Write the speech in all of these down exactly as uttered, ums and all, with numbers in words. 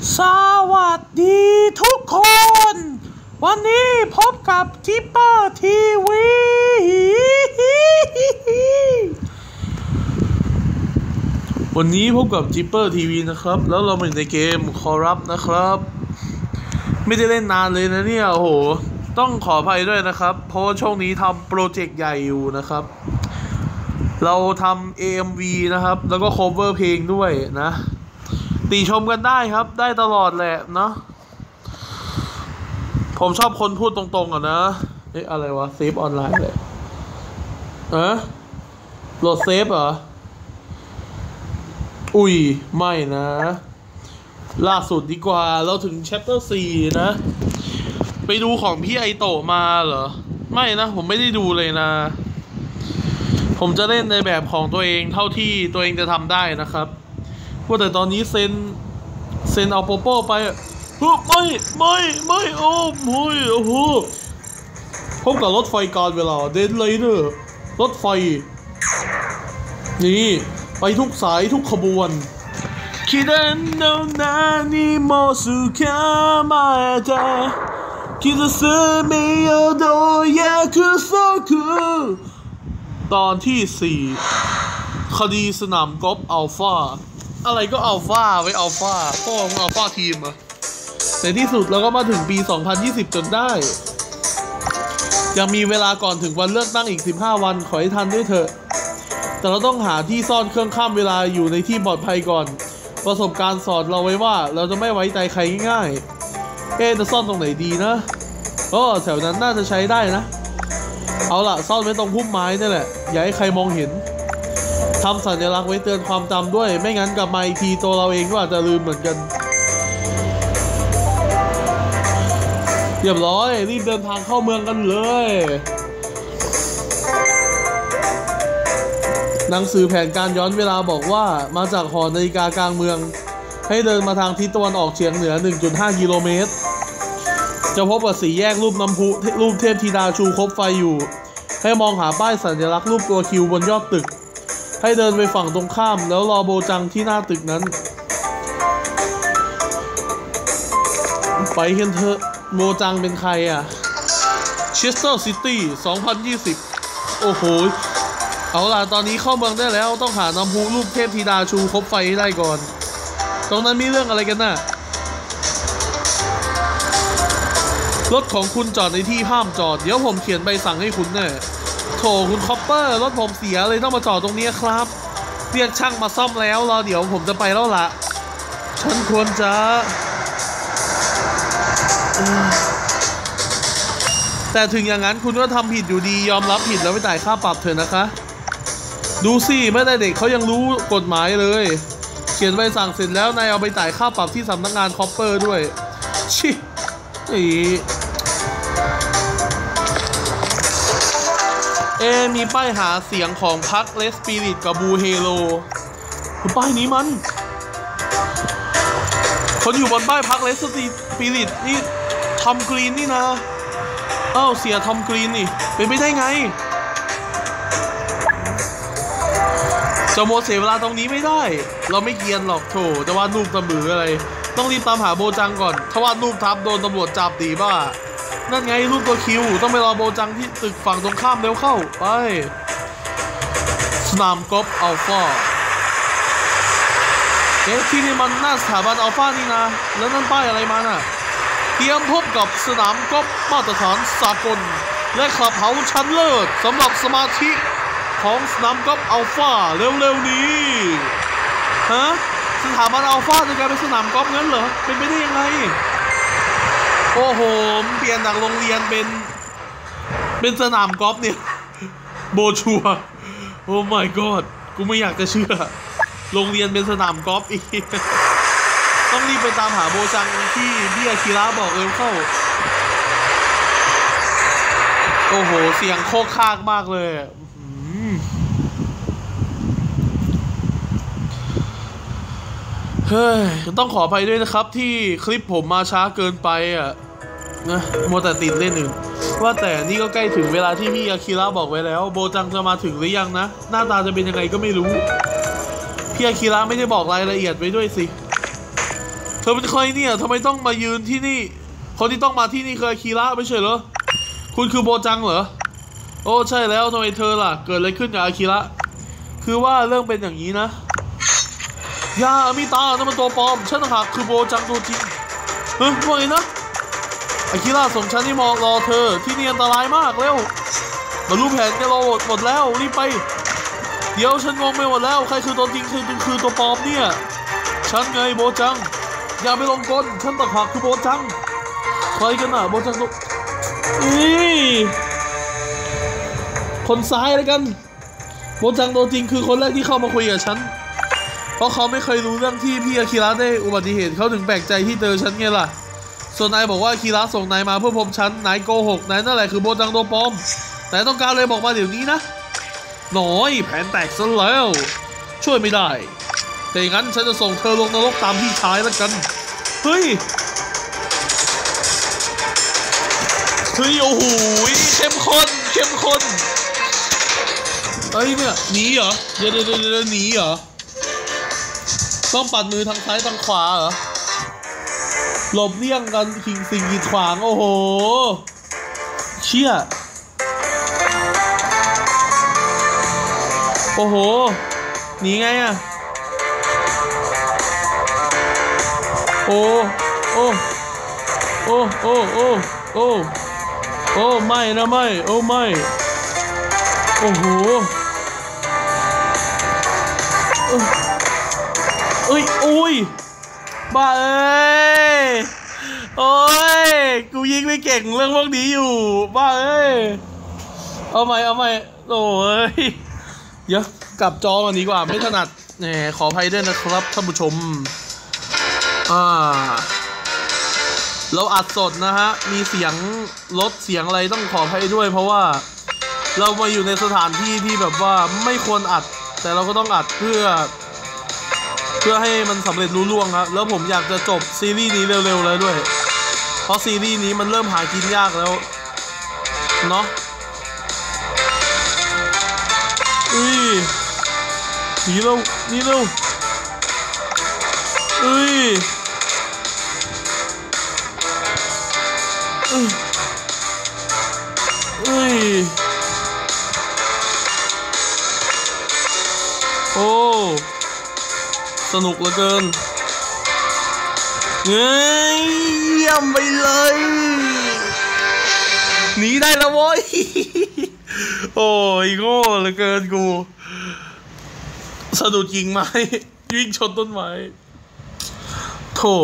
สวัสดีทุกคนวันนี้พบกับจิปเปอร์ทีวีวันนี้พบกับจิปเปอร์ทีวีนะครับแล้วเราอยู่ในเกมคอรัปนะครับไม่ได้เล่นนานเลยนะเนี่ยโอ้โหต้องขออภัยด้วยนะครับเพราะช่วงนี้ทำโปรเจกต์ใหญ่อยู่นะครับเราทำ เอ เอ็ม วี นะครับแล้วก็ cover เพลงด้วยนะติชมกันได้ครับได้ตลอดแหละเนาะผมชอบคนพูดตรงๆอ่ะนะเอ๊ะอะไรวะเซฟออนไลน์เลยเอ๊ะโหลดเซฟเหรออุ้ยไม่นะล่าสุดดีกว่าเราถึง chapter สี่นะไปดูของพี่ไอโตะมาเหรอไม่นะผมไม่ได้ดูเลยนะผมจะเล่นในแบบของตัวเองเท่าที่ตัวเองจะทำได้นะครับว่าแต่ตอนนี้เซนเซนเอาโปโป้ไปเฮ้ยไม่ไม่ไม่โอ้ไม่โอ้โหพบกับรถไฟการเวลาเดนไลเนอร์รถไฟนี่ไปทุกสายทุกขบวนคิดว่าโนนานิโมสุคามาเตะคิดว่าเซมิโยโดยาคุโซคุตอนที่สี่คดีสนามกอล์ฟอัลฟาอะไรก็อัลฟาไว้อัลฟาพ่อของอัลฟาทีมอะในที่สุดเราก็มาถึงปีสองพันยี่สิบจนได้ยังมีเวลาก่อนถึงวันเลือกตั้งอีกสิบห้าวันขอให้ทันด้วยเถอะแต่เราต้องหาที่ซ่อนเครื่องข้ามเวลาอยู่ในที่ปลอดภัยก่อนประสบการณ์สอนเราไว้ว่าเราจะไม่ไว้ใจใครง่ายๆเอ๊ะจะซ่อนตรงไหนดีนะโอ้แถวนั้นน่าจะใช้ได้นะเอาล่ะซ่อนไว้ตรงพุ่มไม้นี่แหละอย่าให้ใครมองเห็นทำสัญลักษณ์ไว้เตือนความจำด้วยไม่งั้นกลับมาอีกทีตัวเราเองก็อาจจะลืมเหมือนกันเรียบร้อยรีบเดินทางเข้าเมืองกันเลยหนังสือแผนการย้อนเวลาบอกว่ามาจากหอนาฬิกากลางเมืองให้เดินมาทางทิศตะวันออกเฉียงเหนือ หนึ่งจุดห้า กิโลเมตรจะพบกับสี่แยกรูปน้ำพุรูปเทพธิดาชูคบไฟอยู่ให้มองหาป้ายสัญลักษณ์รูปตัวคิวบนยอดตึกให้เดินไปฝั่งตรงข้ามแล้วรอโบจังที่หน้าตึกนั้นไปกันเถอะโบจังเป็นใครอ่ะเชสเตอร์ซิตี้สองพันยี่สิบโอ้โหเอาล่ะตอนนี้เข้าเมืองได้แล้วต้องหาน้ำพุรูปเทพธิดาชูคบไฟให้ได้ก่อนตรงนั้นมีเรื่องอะไรกันน่ะรถของคุณจอดในที่ห้ามจอดเดี๋ยวผมเขียนใบสั่งให้คุณแน่โถคุณคอปเปอร์รถผมเสียเลยต้องมาจอดตรงนี้ครับเรียกช่างมาซ่อมแล้วรอเดี๋ยวผมจะไปแล้วล่ะฉันควรจะแต่ถึงอย่างนั้นคุณก็ทำผิดอยู่ดียอมรับผิดแล้วไปจ่ายค่าปรับเถอะนะคะดูสิแม้แต่เด็กเขายังรู้กฎหมายเลยเขียนใบสั่งเสร็จแล้วนายเอาไปจ่ายค่าปรับที่สำนักงานคอปเปอร์ด้วยชิอีเอมีป้ายหาเสียงของพรรคเลสปิริตกับบูเฮโลป้ายนี้มันคนอยู่บนป้ายพรรคเลสปิริตนี่ทอมกรีนนี่นะเอ้าเสียทอมกรีนนี่เป็นไปได้ไงจะโมเสียเวลาตรงนี้ไม่ได้เราไม่เกียนหรอกโถจะวาดรูปตะบืออะไรต้องรีบตามหาโบจังก่อนถ้าวาดรูปทับโดนตำรวจจับดีบ้านั่นไงรูปตัวคิวต้องไปรอโบจังที่ตึกฝั่งตรงข้ามเร็วเข้าไปสนามกอล์ฟอัลฟาเอ๊ะที่นี่มันหน้าสถาบันอัลฟานี่นะแล้วนั่นป้ายอะไรมาน่ะเตรียมพบกับสนามกอล์ฟมาตรฐานสากลและขับเฮาชั้นเลิศสำหรับสมาชิกของสนามกอล์ฟอัลฟาเร็วๆนี้ฮะสถาบันอัลฟาจะกลายเป็นสนามกอล์ฟงั้นเหรอเป็นไปได้ยังไงโอ้โหเปลี่ยนจากโรงเรียนเป็นเป็นสนามกอล์ฟเนี่ยโบชัวโอ้ my god กูไม่อยากจะเชื่อโรงเรียนเป็นสนามกอล์ฟอีกต้องรีบไปตามหาโบจังที่พี่อาคิระบอกเร็วเข้าโอ้โหเสียงโคกคากมากเลยเฮ้ยต้องขออภัยด้วยนะครับที่คลิปผมมาช้าเกินไปอ่ะนะมัวแต่ติดเล่นอื่นว่าแต่นี่ก็ใกล้ถึงเวลาที่พี่อาคิระบอกไว้แล้วโบจังจะมาถึงหรือยังนะหน้าตาจะเป็นยังไงก็ไม่รู้พี่อาคิระไม่ได้บอกรายละเอียดไว้ด้วยสิเธอเป็นใครเนี่ยทำไมต้องมายืนที่นี่คนที่ต้องมาที่นี่คืออากิระไม่ใช่เหรอคุณคือโบจังเหรอโอ้ใช่แล้วทำไมเธอล่ะเกิดอะไรขึ้นกับอากิระคือว่าเรื่องเป็นอย่างนี้นะยาอามิตานั่นมันตัวปลอมฉันต่างหากคือโบจังตัวจริงเฮ้ยว่าไงนะอากิระส่งฉันที่มอรอเธอที่นี่อันตรายมากแล้วมารู้แผนกันเราหมดแล้วรีบไปเดี๋ยวฉันงงไปหมดแล้วใครคือตัวจริงคือคือตัวปลอมเนี่ยฉันไงโบจังอย่าไปลงกลฉันต่างหากคือโบจังใครกันน่ะโบจังตัวนี่คนซ้ายเลยกันโบจังตัวจริงคือคนแรกที่เข้ามาคุยกับฉันเพราะเขาไม่เคยรู้เรื่องที่พี่อากิระได้อุบัติเหตุเขาถึงแปลกใจที่เจอฉันไงล่ะส่วนนายบอกว่าอากิระส่งนายมาเพื่อพบฉันนายโกหกนายนั่นแหละคือโบจังตัวปลอมนายต้องการเลยบอกมาเดี๋ยวนี้นะหน่อยแผนแตกซะแล้วช่วยไม่ได้แต่อย่างนั้นฉันจะส่งเธอลงนรกตามพี่ชายแล้วกันเฮ้ยเฮ้ยโอ้โหเข้มข้นเข้มข้นเฮ้ยเนี่ยหนีเหรอเดี๋ยวเดี๋ยวเดี๋ยวหนีเหรอต้องปัดมือทางซ้ายทางขวาเหรอหลบเลี่ยงกันทิ้งสิ่งกีดขวางโอ้โหเชี่ยโอ้โหหนีไงอะโอ้โอ้โอ้โอ้โอ้โอ้โอ้ไม่นะไม่โอ้ไม่โอ้โหเอ้ยโอ้ยบ้าเอ้ยโอ้ยกูยิงไม่เก่งเรื่องพวกนี้อยู่บ้าเอ้ยเอาใหม่เอาใหม่โอ้ยเดี๋ยวกลับจอมาดีกว่าไม่ถนัดแหมขออภัยด้วยนะครับท่านผู้ชมอ่าเราอัดสดนะฮะมีเสียงลดเสียงอะไรต้องขออภัยด้วยเพราะว่าเรามาอยู่ในสถานที่ที่แบบว่าไม่ควรอัดแต่เราก็ต้องอัดเพื่อเพื่อให้มันสำเร็จรุ่ล่วงครับแล้วผมอยากจะจบซีรีส์นี้เร็วๆแล้วด้วยเพราะซีรีส์นี้มันเริ่มหากินยากแล้วเนาะอุ้ยหนีเร็วหนีเร็วอุ้ยอุ้ยอุ้ยโอ้สนุกเหลือเกินเฮ้ยเยี่ยมไปเลยหนีได้แล้วโว้ยโอ้ยโง่เหลือเกินกูสะดุดกิ่งไม้วิ่งชนต้นไม้โธ่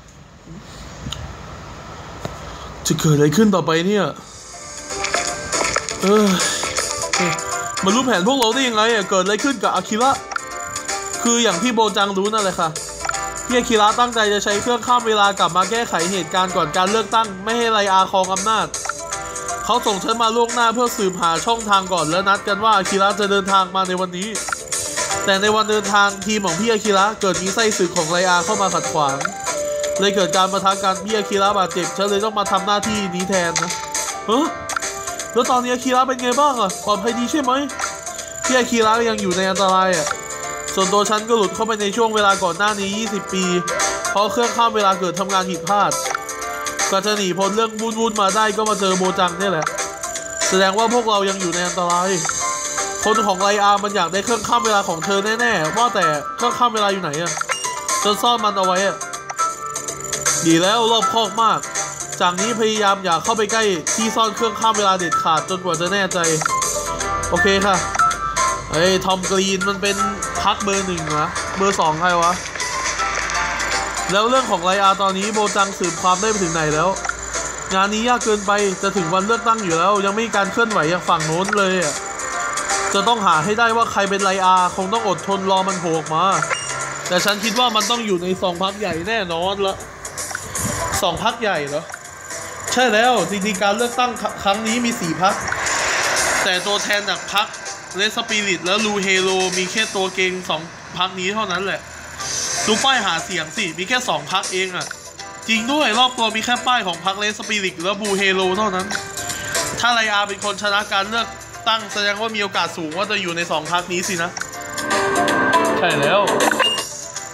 จะเกิดอะไรขึ้นต่อไปเนี่ยเออมันรู้แผนพวกเราได้ยังไงอะเกิดอะไรขึ้นกับอากิระคืออย่างที่โบจังรู้นั่นแหละค่ะพี่อากิระตั้งใจจะใช้เครื่องข้ามเวลากลับมาแก้ไขเหตุการณ์ก่อนการเลือกตั้งไม่ให้ไรอาครองอำนาจเขาส่งฉันมาล่วงหน้าเพื่อสืบหาช่องทางก่อนแล้วนัดกันว่าอากิระจะเดินทางมาในวันนี้แต่ในวันเดินทางทีมของพี่อากิระเกิดมีไส้ศึกของไรอาเข้ามาขัดขวางเลยเกิดการปะทะกันพี่อากิระบาดเจ็บฉันเลยต้องมาทำหน้าที่นี้แทนนะเฮ้ยแล้วตอนนี้อากิระเป็นไงบ้างอะปลอดภัยดีใช่ไหมพี่อากิระยังอยู่ในอันตรายอะส่วนตัวฉันก็หลุดเข้าไปในช่วงเวลาก่อนหน้านี้ยี่สิบปีเพราะเครื่องข้ามเวลาเกิดทำงานผิดพลาดก็จะหนีพ้นเรื่องวุ่นๆมาได้ก็มาเจอโบจังนี่แหละแสดงว่าพวกเรายังอยู่ในอันตรายคนของไรอามันอยากได้เครื่องข้ามเวลาของเธอแน่ๆว่าแต่เครื่องข้ามเวลาอยู่ไหนอะจนซ่อนมันเอาไว้อะดีแล้วรอบคอบมากจากนี้พยายามอย่าเข้าไปใกล้ที่ซ่อนเครื่องข้ามเวลาเด็ดขาดจนกว่าจะแน่ใจโอเคค่ะเฮ้ยทอมกรีนมันเป็นพักเบอร์หนึ่งนะเบอร์สองใครวะแล้วเรื่องของไรอาตอนนี้โบจังสืบความได้ไปถึงไหนแล้วงานนี้ยากเกินไปจะถึงวันเลือกตั้งอยู่แล้วยังไม่มีการเคลื่อนไหวอย่างฝั่งโน้นเลยอ่ะจะต้องหาให้ได้ว่าใครเป็นไรอาคงต้องอดทนรอมันโผล่ออกมาแต่ฉันคิดว่ามันต้องอยู่ในสองพรรคใหญ่แน่นอนละสองพรรคใหญ่เหรอใช่แล้วจริงๆการเลือกตั้งครั้งนี้มีสี่พรรคแต่ตัวแทนจากพรรคเลสปิริตและลูเฮโรมีแค่ตัวเก่งสองพรรคนี้เท่านั้นแหละดูป้ายหาเสียงสิมีแค่สองพรรคเองอะจริงด้วยรอบตัวมีแค่ป้ายของพรรคเลสปิริตและบูเฮโรเท่านั้นถ้าไรอาเป็นคนชนะการเลือกตั้งแสดงว่ามีโอกาสสูงว่าจะอยู่ในสองพรรคนี้สินะใช่แล้ว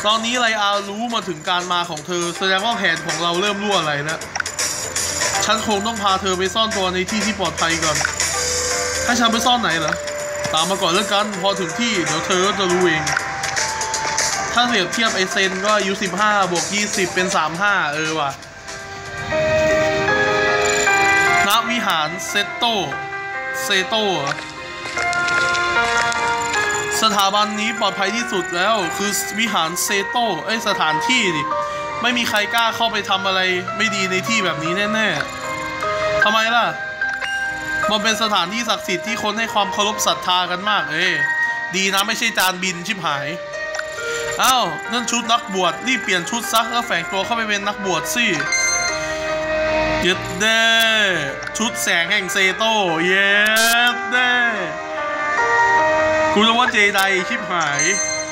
ตอนนี้ไรอารู้มาถึงการมาของเธอแสดงว่าแผนของเราเริ่มรั่วไหลแล้วฉันคงต้องพาเธอไปซ่อนตัวในที่ที่ปลอดภัยก่อนให้ฉันไปซ่อนไหนเหรอตามมาก่อนแล้วกันพอถึงที่เดี๋ยวเธอก็จะรู้เองถ้าเปรียบเทียบไอเซนก็อายุสิบห้าบวกยี่สิบเป็นสามสิบห้าเออว่ะณวิหารเซโตเซโตสถาบันนี้ปลอดภัยที่สุดแล้วคือวิหารเซโตไอสถานที่นี่ไม่มีใครกล้าเข้าไปทำอะไรไม่ดีในที่แบบนี้แน่ๆทำไมล่ะมันเป็นสถานที่ศักดิ์สิทธิ์ที่คนให้ความเคารพศรัทธากันมากเอ้ดีนะไม่ใช่จานบินชิบหายอ้าวนั่นชุดนักบวชรีบเปลี่ยนชุดซักแล้วแฝงตัวเข้าไปเป็นนักบวชสิเย็ดเด้ชุดแสงแห่งเซโตเย็ดเด้กูรู้ว่าเจไดชิบหาย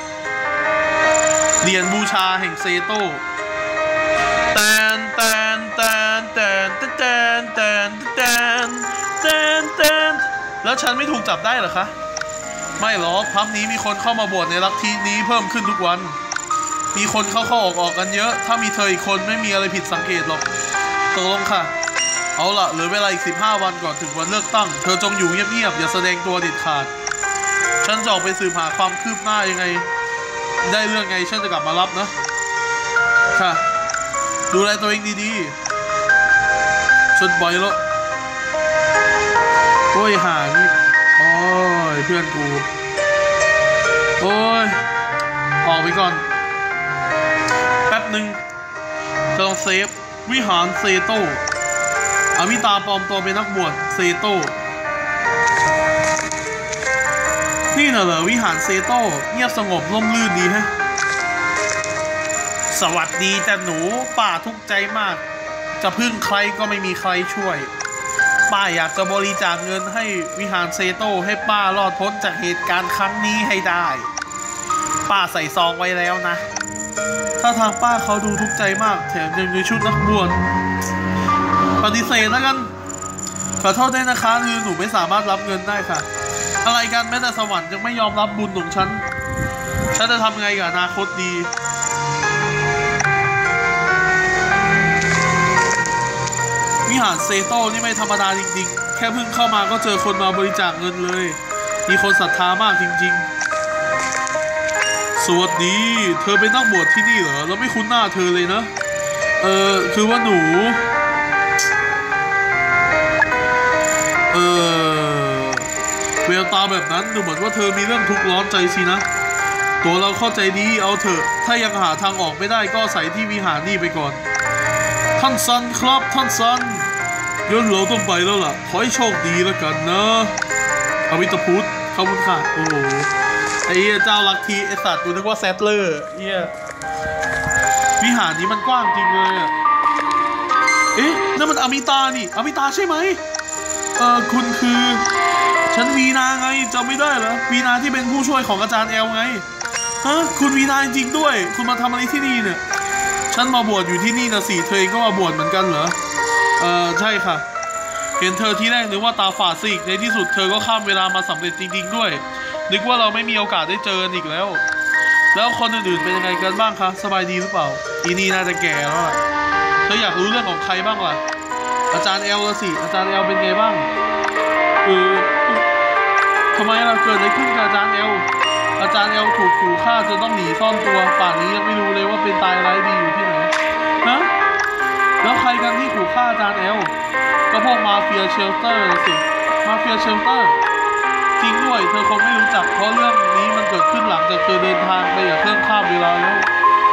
เหรียญบูชาแห่งเซโตแตนแตนแตนแตนแตนแตนแตนแตนแตนแล้วฉันไม่ถูกจับได้เหรอคะไม่หรอกพักนี้มีคนเข้ามาบวชในลัทธินี้เพิ่มขึ้นทุกวันมีคนเข้าเข้าออกออกกันเยอะถ้ามีเธออีกคนไม่มีอะไรผิดสังเกตหรอกตกลงค่ะเอาล่ะเหลือเวลาอีกสิบห้าวันก่อนถึงวันเลือกตั้งเธอจงอยู่เงียบๆอย่าแสดงตัวเด็ดขาดฉันจะออกไปสืบหาความคืบหน้ายังไงได้เรื่องไงฉันจะกลับมารับนะค่ะดูแลตัวเองดีๆชนบ่อยแล้วโอ้ยหานี่โอ้ยเพื่อนกูโอ้ยออกไปก่อนแป๊บหนึ่งจะต้องเซฟวิหารเซโตอามิตาปลอมตัวเป็นนักบวชเซโตนี่น่ะเหรอวิหารเซโตเงียบสงบร่มรื่นดีฮะสวัสดีแต่หนูป้าทุกข์ใจมากจะพึ่งใครก็ไม่มีใครช่วยป้าอยากจะบริจาคเงินให้วิหารเซโตให้ป้ารอดพ้นจากเหตุการณ์ครั้งนี้ให้ได้ป้าใส่ซองไว้แล้วนะถ้าทางป้าเขาดูทุกข์ใจมากแถมยังมีชุดนักบวชปฏิเสธแล้วกันขอโทษด้วยนะคะคือหนูไม่สามารถรับเงินได้ค่ะอะไรกันแม้แต่สวรรค์ยังไม่ยอมรับบุญของฉันฉันจะทำไงกับอนาคตดีวิหารเซโตนี่ไม่ธรรมดาจริงๆแค่เพิ่งเข้ามาก็เจอคนมาบริจาคเงินเลยมีคนศรัทธามากจริงๆสวัสดีเธอเป็นนักบวชที่นี่เหรอเราไม่คุ้นหน้าเธอเลยนะเออคือว่าหนูเออเวลตาแบบนั้นดูเหมือนว่าเธอมีเรื่องทุกข์ร้อนใจสินะตัวเราเข้าใจดีเอาเถอะถ้ายังหาทางออกไม่ได้ก็ใส่ที่วิหารนี่ไปก่อนท่านซันครับท่านซันเดี๋ยวเราต้องไปแล้วล่ะขอให้โชคดีแล้วกันนะอวิตพุทธขอบคุณค่ะโอ้โหไอ้เจ้าลักทีไอสัตว์กูนึกว่าแซตเลอร์เฮียวิหารนี้มันกว้างจริงเลยอ่ะเอ๊ะนั่นมันอมิตานี่อมิตาใช่ไหมเออคุณคือฉันวีนาไงจำไม่ได้เหรอวีนาที่เป็นผู้ช่วยของอาจารย์แอลไงฮะคุณวีนาจริงด้วยคุณมาทำอะไรที่นี่เนี่ยฉันมาบวชอยู่ที่นี่นะสิเธอเองก็มาบวชเหมือนกันเหรอเออใช่ค่ะเห็นเธอที่แรกนึกว่าตาฝาดสิในที่สุดเธอก็ข้ามเวลามาสำเร็จจริงๆด้วยนึกว่าเราไม่มีโอกาสได้เจออีกแล้วแล้วคนอื่นๆเป็นยังไงกันบ้างคะสบายดีหรือเปล่าอีนี่น่าจะแก่แล้วล่ะเธออยากรู้เรื่องของใครบ้างล่ะอาจารย์แอลละสิอาจารย์แอลเป็นไงบ้างเออทำไมล่ะเกิดอะไรขึ้นกับอาจารย์แอลอาจารย์แอลถูกขู่ฆ่าจนต้องหนีซ่อนตัวป่านนี้ยังไม่รู้เลยว่าเป็นตายร้ายดีอยู่ที่ไหนฮะแล้วใครกันที่ขู่ฆ่าอาจารย์แอลก็พวกมาเฟียเชลเตอร์สิมาเฟียเชลเตอร์จริงด้วยเธอคงไม่รู้จักเพราะเรื่องนี้มันเกิดขึ้นหลังจากเธอเดินทางไปอย่างเครื่องข้ามเวลาแล้ว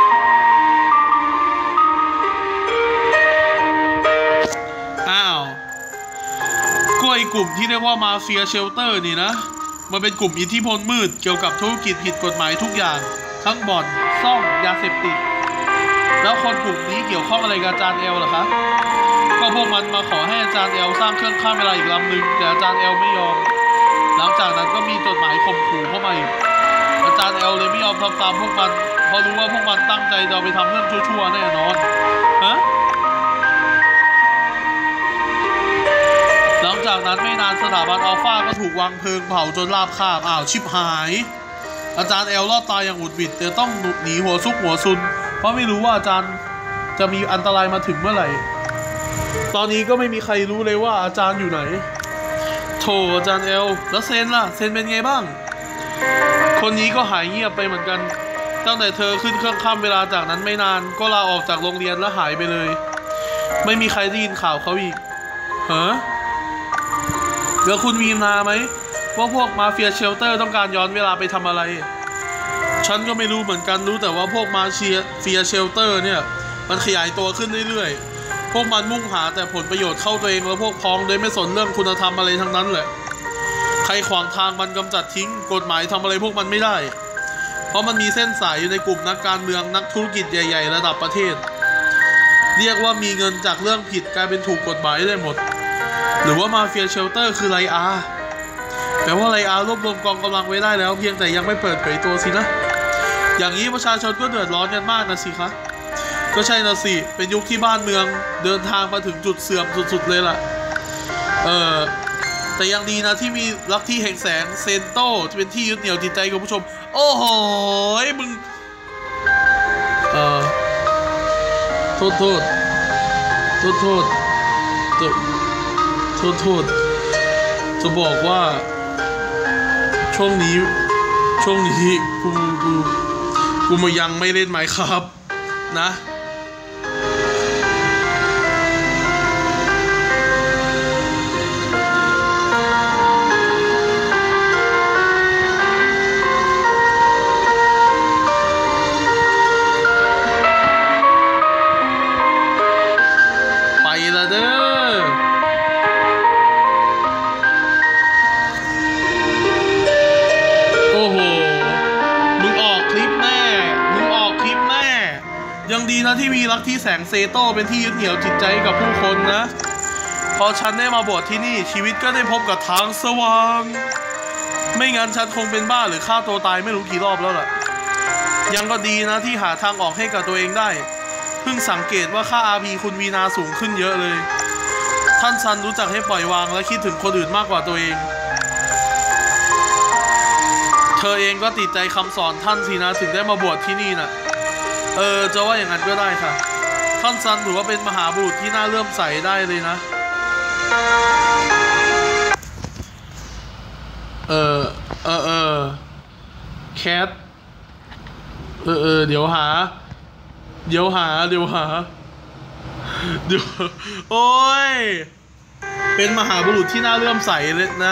อ้าวก็ไอ้กลุ่มที่เรียกว่ามาเฟียเชลเตอร์นี่นะมันเป็นกลุ่มอิทธิพลมืดเกี่ยวกับธุรกิจผิดกฎหมายทุกอย่างทั้งบ่อนซ่องยาเสพติดแล้วคนกลุ่มนี้เกี่ยวข้องอะไรกับอาจารย์แอลเหรอคะก็พวกมันมาขอให้อาจารย์แอลสร้างเครื่องข้ามเวลาอีกลำหนึ่งแต่อาจารย์แอลไม่ยอมหลังจากนั้นก็มีจดหมายข่มขู่เข้ามาอีกอาจารย์แอลเลยไม่ยอมทำตามพวกมันเพราะรู้ว่าพวกมันตั้งใจจะไปทำเรื่องชั่วๆแน่นอนฮะหลังจากนั้นไม่นานสถาบันอัลฟาก็ถูกวางเพลิงเผาจนราบคาบอ้าวชิบหายอาจารย์แอลรอดตายอย่างอุดบิดแต่ต้องหนีหัวซุกหัวซุนเพราะไม่รู้ว่าอาจารย์จะมีอันตรายมาถึงเมื่อไหร่ตอนนี้ก็ไม่มีใครรู้เลยว่าอาจารย์อยู่ไหนโธ่อาจารย์แอลแล้วเซนล่ะเซนเป็นไงบ้างคนนี้ก็หายเงียบไปเหมือนกันตั้งแต่เธอขึ้นเครื่องข้ามเวลาจากนั้นไม่นานก็ลาออกจากโรงเรียนแล้วหายไปเลยไม่มีใครได้ยินข่าวเขาอีกฮะแล้วคุณมีนาไหมว่าพวกมาเฟียเชลเตอร์ต้องการย้อนเวลาไปทำอะไรฉันก็ไม่รู้เหมือนกันรู้แต่ว่าพวกมาเฟียเชลเตอร์เนี่ยมันขยายตัวขึ้นเรื่อยๆพวกมันมุ่งหาแต่ผลประโยชน์เข้าตัวเองและพวกพ้องโดยไม่สนเรื่องคุณธรรมอะไรทั้งนั้นแหละใครขวางทางมันกำจัดทิ้งกฎหมายทำอะไรพวกมันไม่ได้เพราะมันมีเส้นสายอยู่ในกลุ่มนักการเมืองนักธุรกิจใหญ่ๆระดับประเทศเรียกว่ามีเงินจากเรื่องผิดกลายเป็นถูกกฎหมายได้หมดหรือว่ามาเฟียเชลเตอร์คือไรอาแปลว่าไรอารวบรวมกองกำลังไว้ได้แล้วเพียงแต่ยังไม่เปิดเผยตัวสินะอย่างนี้ประชาชนก็เดือดร้อนกันมากนะสิคะก็ใช่นะสิเป็นยุคที่บ้านเมืองเดินทางมาถึงจุดเสื่อมสุดๆเลยล่ะเออแต่ยังดีนะที่มีลัทธิแห่งแสงเซนโตที่เป็นที่ยึดเหนี่ยวจิตใจของผู้ชมโอ้โหมึงเออโทษโทษโทษโทษโทษโทษโทษจะบอกว่าช่วงนี้ช่วงนี้กูกูกูมายังไม่เล่นไหมครับนะไปละเด้อโอ้โหมึงออกคลิปแน่มึงออกคลิปแน่ยังดีนะที่มีลัทธิแสงเซโตเป็นที่ยึดเหนี่ยวจิตใจกับผู้คนนะพอฉันได้มาบวชที่นี่ชีวิตก็ได้พบกับทางสว่างไม่งั้นฉันคงเป็นบ้าหรือฆ่าตัวตายไม่รู้กี่รอบแล้วล่ะยังก็ดีนะที่หาทางออกให้กับตัวเองได้เพิ่งสังเกตว่าค่า อาร์ พี คุณวีนาสูงขึ้นเยอะเลยท่านซันรู้จักให้ปล่อยวางและคิดถึงคนอื่นมากกว่าตัวเองเธอเองก็ติดใจคำสอนท่านสินะถึงได้มาบวชที่นี่น่ะเออจะว่าอย่างนั้นก็ได้ค่ะท่านซันถือว่าเป็นมหาบุรุษที่น่าเลื่อมใสได้เลยนะเออเออเออแคทเออเออเดี๋ยวหาเดี๋ยวหาเดี๋ยวหาเดี๋ยวโอ้ยเป็นมหาบุรุษที่น่าเลื่อมใสเลยนะ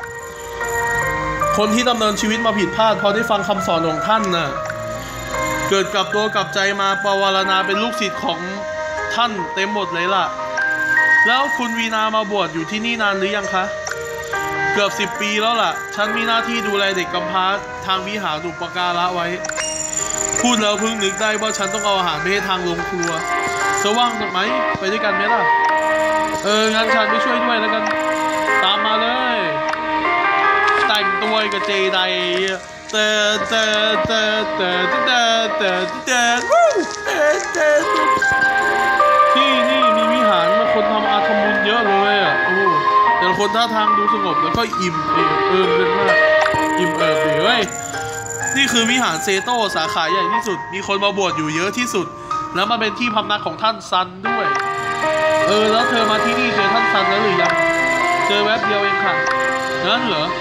คนที่ดำเนินชีวิตมาผิดพลาดพอได้ฟังคำสอนของท่านน่ะเกิดกลับตัวกลับใจมาปวารณาเป็นลูกศิษย์ของท่านเต็มหมดเลยล่ะแล้วคุณวีนามาบวชอยู่ที่นี่นานหรือยังคะเกือบสิบปีแล้วล่ะฉันมีหน้าที่ดูแลเด็กกำพร้าทางวิหารอุปการะไว้พูดแล้วเพิ่งนึกได้ว่าฉันต้องเอาอาหารไปให้ทางโรงครัวจะว่างไหมไปด้วยกันไหมล่ะเอองั้นฉันไปช่วยด้วยแล้วกันตามมาเลยแต่งตัวกับเจไดเตอเตอเตอเตอเตอเตอเตอเตอที่นี่มีวิหารมาคนทำอาธรรมบุญเยอะเลยอ่ะโอ้แต่คนท่าทางดูสงบแล้วก็อิ่มเอิบเป็นมากอิ่มเอิบเลยเว้ยนี่คือวิหารเซโตสาขาใหญ่ที่สุดมีคนมาบวชอยู่เยอะที่สุดแล้วมาเป็นที่พำนักของท่านซันด้วยเออแล้วเธอมาที่นี่เจอท่านซันแล้วหรือยังเจอแวบเดียวเองค่ะนั่นเหรอ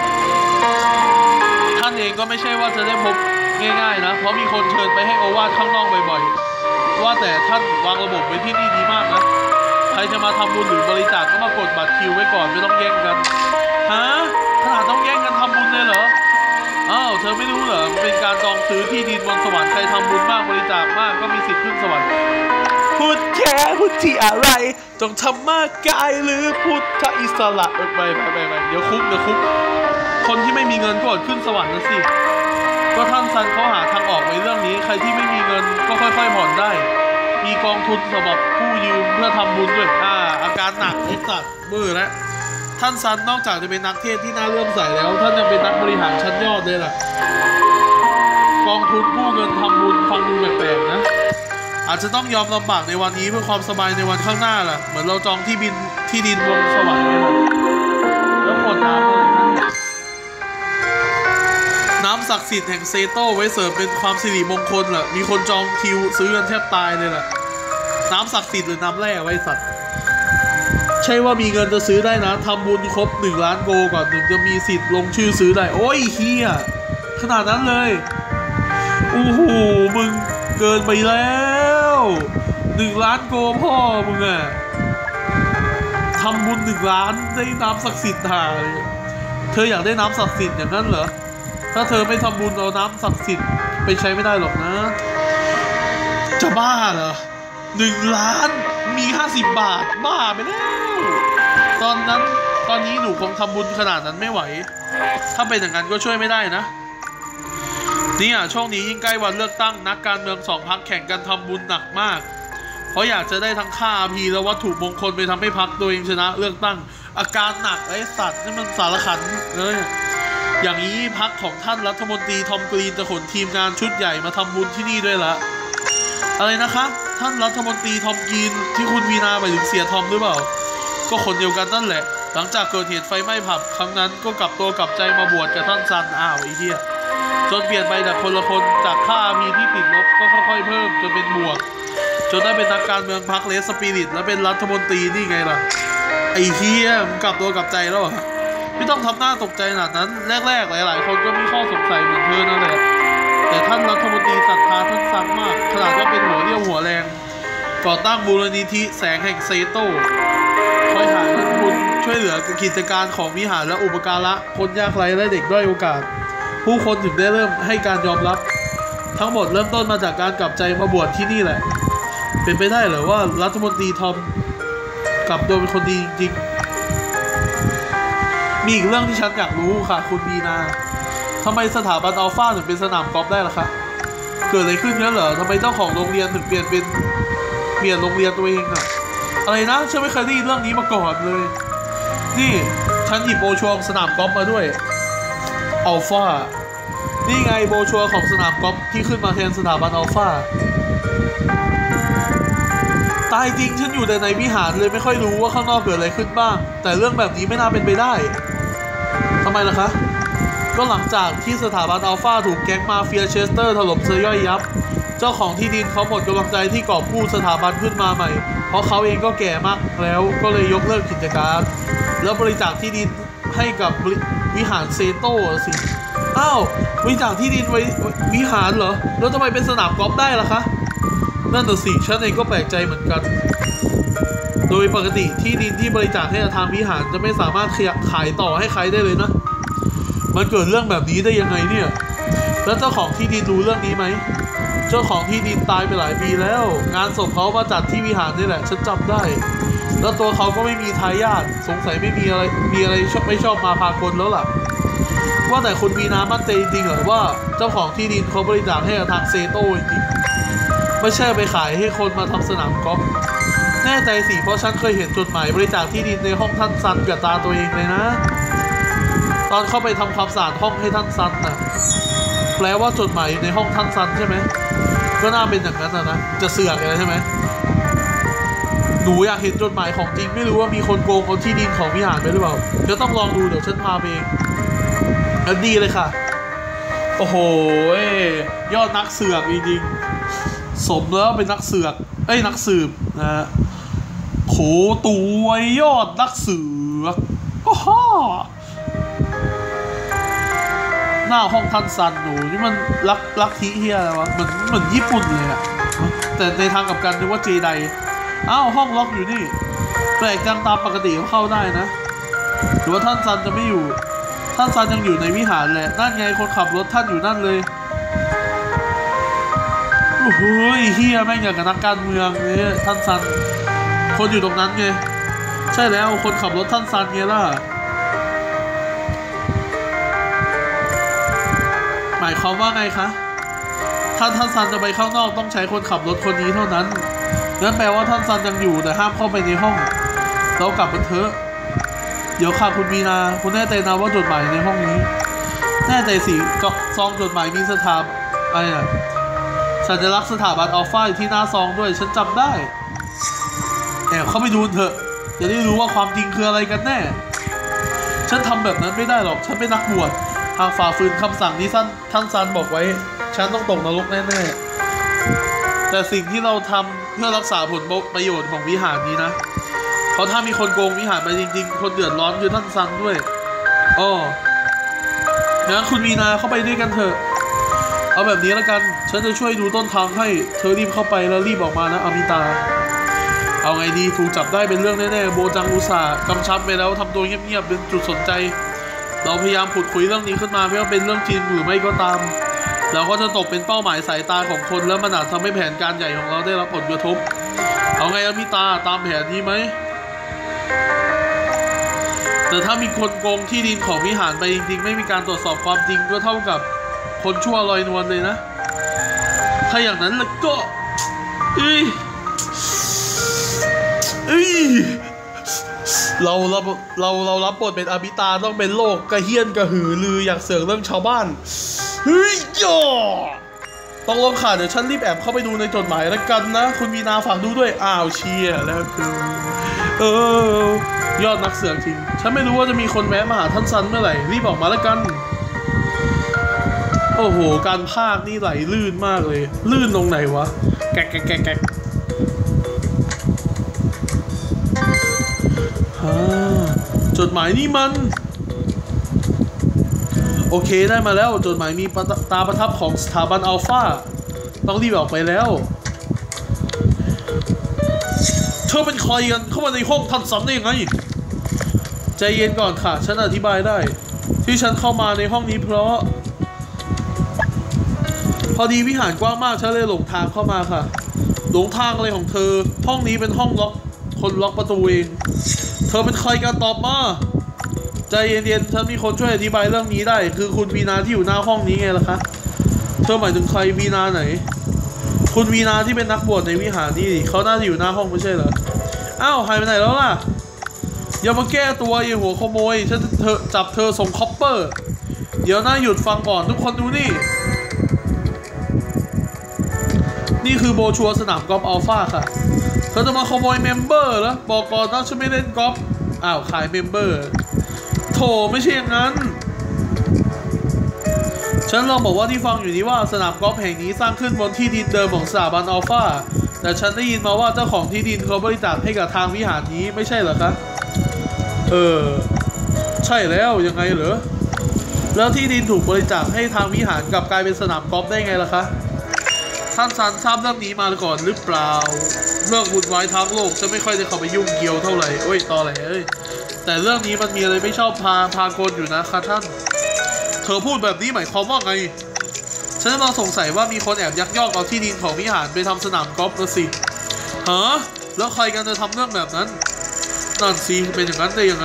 ท่านเองก็ไม่ใช่ว่าจะได้พบง่ายๆนะเพราะมีคนเชิญไปให้โอวาทข้างนอกบ่อยๆว่าแต่ท่านวางระบบไว้ที่นี่ดีมากนะใครจะมาทำบุญหรือบริจาคก็มากดบัตรคิวไว้ก่อนไม่ต้องแย่งกันฮะขนาดต้องแย่งกันทำบุญเลยเหรออ้าวเธอไม่รู้เหรอเป็นการจองซื้อที่ดินบนสวรรค์ใครทำบุญมากบริจาคมากก็มีสิทธิ์ขึ้นสวรรค์พุทธแค่พุทธิอะไรจงทำมากกายหรือพุทธอิสระไปไปไปไปเดี๋ยวคุกเดี๋ยวคุกคนที่ไม่มีเงินก็อดขึ้นสวรรค์นะสิก็ท่านซันเขาหาทางออกในเรื่องนี้ใครที่ไม่มีเงินก็ค่อยๆผ่อนได้มีกองทุนสำหรับผู้ยืมเพื่อทำบุญด้วยอ่าอาการหนักไอ้สัตว์มือแล้วท่านซันนอกจากจะเป็นนักเทศที่น่าเลื่อมใสแล้วท่านยังเป็นนักบริหารชั้นยอดเลยล่ะกองทุนกู้เงินทำบุญฟังดูแปลกๆนะอาจจะต้องยอมลำบากในวันนี้เพื่อความสบายในวันข้างหน้าล่ะเหมือนเราจองที่บินที่ดินบนสวรรค์เลยล่ะแล้วขวดน้ำอะไรนั่นน้น้ำศักดิ์สิทธิ์แห่งเซโต้ไว้เสริมเป็นความสิริมงคลแหละมีคนจองคิวซื้อกันแทบตายเลยแหละน้ำศักดิ์สิทธิ์หรือน้ำแร่ไว้สัตว์ใช่ว่ามีเงินจะซื้อได้นะทำบุญครบหนึ่งล้านโกก่อนถึงจะมีสิทธิ์ลงชื่อซื้อได้โอ้ยเฮียขนาดนั้นเลยโอ้โหมึงเกินไปแล้วหนึ่งล้านโกพ่อมึงอะทำบุญหนึ่งล้านได้น้ำศักดิ์สิทธิ์หาเธออยากได้น้ำศักดิ์สิทธิ์อย่างนั้นเหรอถ้าเธอไม่ทำบุญเอาน้ำศักดิ์สิทธิ์ไปใช้ไม่ได้หรอกนะจะบ้าเหรอหนึ่งล้านมีห้าสิบบาทบ้าไปแล้วตอนนั้นตอนนี้หนูคงทำบุญขนาดนั้นไม่ไหวถ้าเป็นอย่างนั้นก็ช่วยไม่ได้นะเนี่ยช่วงนี้ยิ่งใกล้วันเลือกตั้งนักการเมืองสองพรรคแข่งกันทำบุญหนักมากเพราะอยากจะได้ทั้งค่าอาภีและวัตถุมงคลไปทำให้พรรคตัวเองชนะเลือกตั้งอาการหนักไอ้สัตว์นี่มันสารขันเลยอย่างนี้พรรคของท่านรัฐมนตรีทอมกรีนจะขนทีมงานชุดใหญ่มาทำบุญที่นี่ด้วยละอะไรนะคะท่านรัฐมนตรีทอมกรีนที่คุณวีนาหมายถึงเสียทอมหรือเปล่าก็คนเดียวกันนั่นแหละหลังจากเกิดเหตุไฟไหม้ผับครั้งนั้นก็กลับตัวกลับใจมาบวชกับท่านซันอ้าวไอ้เหี้ยจนเปลี่ยนไปจากคนละคนจากค่ามีที่ติดลบก็ค่อยๆเพิ่มจนเป็นบวกจนได้เป็นนักการเมืองพรรคเลสสปิริตและเป็นรัฐมนตรีนี่ไงล่ะไอ้เหี้ยมึงกลับตัวกลับใจแล้วอ่ะไม่ต้องทำหน้าตกใจขนาดนั้นแรกๆหลายๆคนก็มีข้อสงสัยเหมือนเธอนั่นแหละแต่ท่านรัฐมนตรีศรัทธาท่านซันมากขนาดว่าเป็นหัวเรี่ยวหัวแรงก่อตั้งมูลนิธิแสงแห่งเซโต้คอยหาเงินทุนช่วยเหลือกิจการของวิหารและอุปการะคนยากไร้และเด็กด้อยโอกาสผู้คนถึงได้เริ่มให้การยอมรับทั้งหมดเริ่มต้นมาจากการกลับใจมาบวชที่นี่แหละเป็นไปได้เหรอว่ารัฐมนตรีทอมกลับตัวเป็นคนดีจริงๆมีอีกเรื่องที่ฉันอยากรู้ค่ะคุณบีนาทำไมสถาบันอัลฟาถึงเป็นสนามกอล์ฟได้ล่ะคะเกิดอะไรขึ้นเนี่ยเหรอทำไมเจ้าของโรงเรียนถึงเปลี่ยนเป็นเปลี่ยนโรงเรียนตัวเองอะอะไรนะฉันไม่เคยได้ยินเรื่องนี้มาก่อนเลยนี่ฉันหยิบโบชัวร์สนามกอล์ฟมาด้วยอัลฟานี่ไงโบชัวร์ของสนามกอล์ฟที่ขึ้นมาแทนสถาบันอัลฟาตายจริงฉันอยู่แต่ในวิหารเลยไม่ค่อยรู้ว่าข้างนอกเกิดอะไรขึ้นบ้างแต่เรื่องแบบนี้ไม่น่าเป็นไปได้ทำไมล่ะคะก็หลังจากที่สถาบันอัลฟาถูกแก๊งมาเฟียเชสเตอร์ถล่มซะย่อยยับเจ้าของที่ดินเขาหมดกำลังใจที่กอบกู้สถาบันขึ้นมาใหม่เพราะเขาเองก็แก่มากแล้วก็เลยยกเลิกกิจการแล้วบริจาคที่ดินให้กับวิหารเซโต้สิอ้าวบริจาคที่ดินไว้วิหารเหรอแล้วทำไมเป็นสนามกอล์ฟได้ล่ะคะนั่นน่ะสิฉันเองก็แปลกใจเหมือนกันโดยปกติที่ดินที่บริจาคให้ทางวิหารจะไม่สามารถขายต่อให้ใครได้เลยนะมันเกิดเรื่องแบบนี้ได้ยังไงเนี่ยแล้วเจ้าของที่ดินรู้เรื่องนี้ไหมเจ้าของที่ดินตายไปหลายปีแล้วงานศพเขามาจัดที่วิหารนี่แหละฉันจำได้แล้วตัวเขาก็ไม่มีทายาทสงสัยไม่มีอะไรมีอะไรชอบไม่ชอบมาพากลแล้วล่ะว่าแต่คุณวีนามั่นใจจริงเหรอว่าเจ้าของที่ดินเขาบริจาคให้ทางเซโต้จริงไม่ใช่ไปขายให้คนมาทำสนามกอล์ฟแน่ใจสิเพราะฉันเคยเห็นจดหมายบริจาคที่ดินในห้องท่านซันกับตาตัวเองเลยนะตอนเข้าไปทำความสะอาดห้องให้ท่านซันน่ะแปลว่าจดหมายอยู่ในห้องท่านซันใช่ไหมก็น่าเป็นอย่างนั้นนะจะเสือกอะไรใช่ไหมหนูอยากเห็นจดหมายของจริงไม่รู้ว่ามีคนโกงเอาที่ดินของวิหารไปหรือเปล่าจะต้องลองดูเดี๋ยวฉันพาไปเองอันดีเลยค่ะโอ้โหยอดนักเสือกจริงๆสมแล้วเป็นนักเสือกเอ้ยนักสืบนะฮะโขตัวยอดนักเสือกก็ฮ่าหน้าห้องท่านซันหนูนี่มันลักลักทีเฮียอะไรวะเหมือนเหมือนญี่ปุ่นเลยอะแต่ในทางกลับกันนึกว่าเจไดอ้าวห้องล็อกอยู่นี่แปลกจังตามปกติเข้าได้นะหรือว่าท่านซันจะไม่อยู่ท่านซันยังอยู่ในวิหารแหละนั่นไงคนขับรถท่านอยู่นั่นเลยโอ้โหเฮียแม่งอย่างกับนักการเมืองเนี่ยท่านซันคนอยู่ตรงนั้นไงใช่แล้วคนขับรถท่านซันไงล่ะหมายความว่าไงคะถ้าท่านซันจะไปข้างนอกต้องใช้คนขับรถคนนี้เท่านั้นนั่นแปลว่าท่านซันยังอยู่แต่ห้ามเข้าไปในห้องเรากลับกันเถอะเดี๋ยวค่ะคุณมีนาคุณแน่ใจนะว่าจดหมายในห้องนี้แน่ใจสิก็ซองจดหมายมีสถาบันอะไรนะสัญลักษณ์สถาบันอัลฟาอยู่ที่หน้าซองด้วยฉันจำได้แอบเข้าไปดูเถอะจะได้รู้ว่าความจริงคืออะไรกันแน่ฉันทำแบบนั้นไม่ได้หรอกฉันเป็นนักบวชหากฝ่าฝืนคำสั่งที่ท่านท่านซันบอกไว้ฉันต้องตกนรกแน่ๆแต่สิ่งที่เราทำเพื่อรักษาผลประโยชน์ของวิหารนี้นะเพราะถ้ามีคนโกงวิหารไปจริงๆคนเดือดร้อนคือท่านซันด้วยอ๋องั้นคุณมีนาเข้าไปด้วยกันเถอะเอาแบบนี้แล้วกันฉันจะช่วยดูต้นทางให้เธอรีบเข้าไปแล้วรีบออกมานะอามิตาเอาไงดีถูกจับได้เป็นเรื่องแน่ๆโบจังอุตส่าห์กำชับไปแล้วทำตัวเงียบๆเป็นจุดสนใจเราพยายามขุดคุยเรื่องนี้ขึ้นมาเพื่อเป็นเรื่องจริงหรือไม่ก็ตามเราก็จะตกเป็นเป้าหมายสายตาของคนแล้วมันอาจทำให้แผนการใหญ่ของเราได้รับผลกระทบเอาไงอามิตาตามแผนนี้ไหมแต่ถ้ามีคนโกงที่ดินของวิหารไปจริงๆไม่มีการตรวจสอบความจริงก็เท่ากับคนชั่วลอยนวลเลยนะถ้าอย่างนั้นแล้วก็เอ้ยเอ้ยเราเราเราเรารับบทเป็นอาบิตาต้องเป็นโลกกระเฮี้ยนกระหือรืออยากเสือกเรื่องชาวบ้านเฮ้ยย่อต้องลองค่ะเดี๋ยวฉันรีบแอบเข้าไปดูในจดหมายแล้วกันนะคุณมีนาฝากดูด้วยอ้าวเชียร์แล้วคือเออยอดนักเสือกจริงฉันไม่รู้ว่าจะมีคนแวะมาหาท่านซันเมื่อไหร่รีบออกมาแล้วกันโอ้โหการพากนี่ไหลลื่นมากเลยลื่นตรงไหนวะแกะแกะแกะแกะจดหมายนี่มันโอเคได้มาแล้วจดหมายมีตาประทับของสถาบันอัลฟาต้องรีบออกไปแล้วเธอเป็นใครกันเข้ามาในห้องท่านซันได้ยังไงใจเย็นก่อนค่ะฉันอธิบายได้ที่ฉันเข้ามาในห้องนี้เพราะพอดีวิหารกว้างมากฉันเลยหลงทางเข้ามาค่ะหลงทางอะไรของเธอห้องนี้เป็นห้องล็อกคนล็อกประตูเองเธอเป็นใครกันตอบมาใจเย็นๆฉันมีคนช่วยอธิบายเรื่องนี้ได้คือคุณวีนาที่อยู่หน้าห้องนี้ไงล่ะคะเธอหมายถึงใครวีนาไหนคุณวีนาที่เป็นนักบวชในวิหารนี่เขาน่าจะอยู่หน้าห้องไม่ใช่เหรออ้าวหายไปไหนแล้วล่ะอย่ามาแก้ตัวไอ้หัวขโมยฉันเธอจับเธอส่งคอปเปอร์เดี๋ยวน่าหยุดฟังก่อนทุกคนดูนี่นี่คือโบชัวสนามกอล์ฟอัลฟาค่ะเธอจะมาขโมยเมมเบอร์แล้วบอกก่อนนะฉันไม่เล่นกอล์ฟอ้าวขายเมมเบอร์โถไม่ใช่อย่างนั้นฉันลองบอกว่าที่ฟังอยู่นี้ว่าสนามกอล์ฟแห่งนี้สร้างขึ้นบนที่ดินเดิมของสถาบันอัลฟาแต่ฉันได้ยินมาว่าเจ้าของที่ดินเขาบริจาคให้กับทางวิหารนี้ไม่ใช่เหรอคะเออใช่แล้วยังไงเหรอแล้วที่ดินถูกบริจาคให้ทางวิหารกลับกลายเป็นสนามกอล์ฟได้ไงล่ะคะท่านซันทราบเรื่องนี้มาก่อนหรือเปล่าเรื่องวุ่นวายทั้งโลกฉันไม่ค่อยได้เข้าไปยุ่งเกี่ยวเท่าไหร่โอ้ยตอแหลเอ้ยแต่เรื่องนี้มันมีอะไรไม่ชอบพาพากลอยู่นะคะท่านเธอพูดแบบนี้หมายความว่าไงฉันกำลังสงสัยว่ามีคนแอบยักยอกเอาที่ดินของวิหารไปทำสนามกอล์ฟนะสิฮะแล้วใครกันจะทำเรื่องแบบนั้นนั่นสิเป็นอย่างนั้นได้ยังไง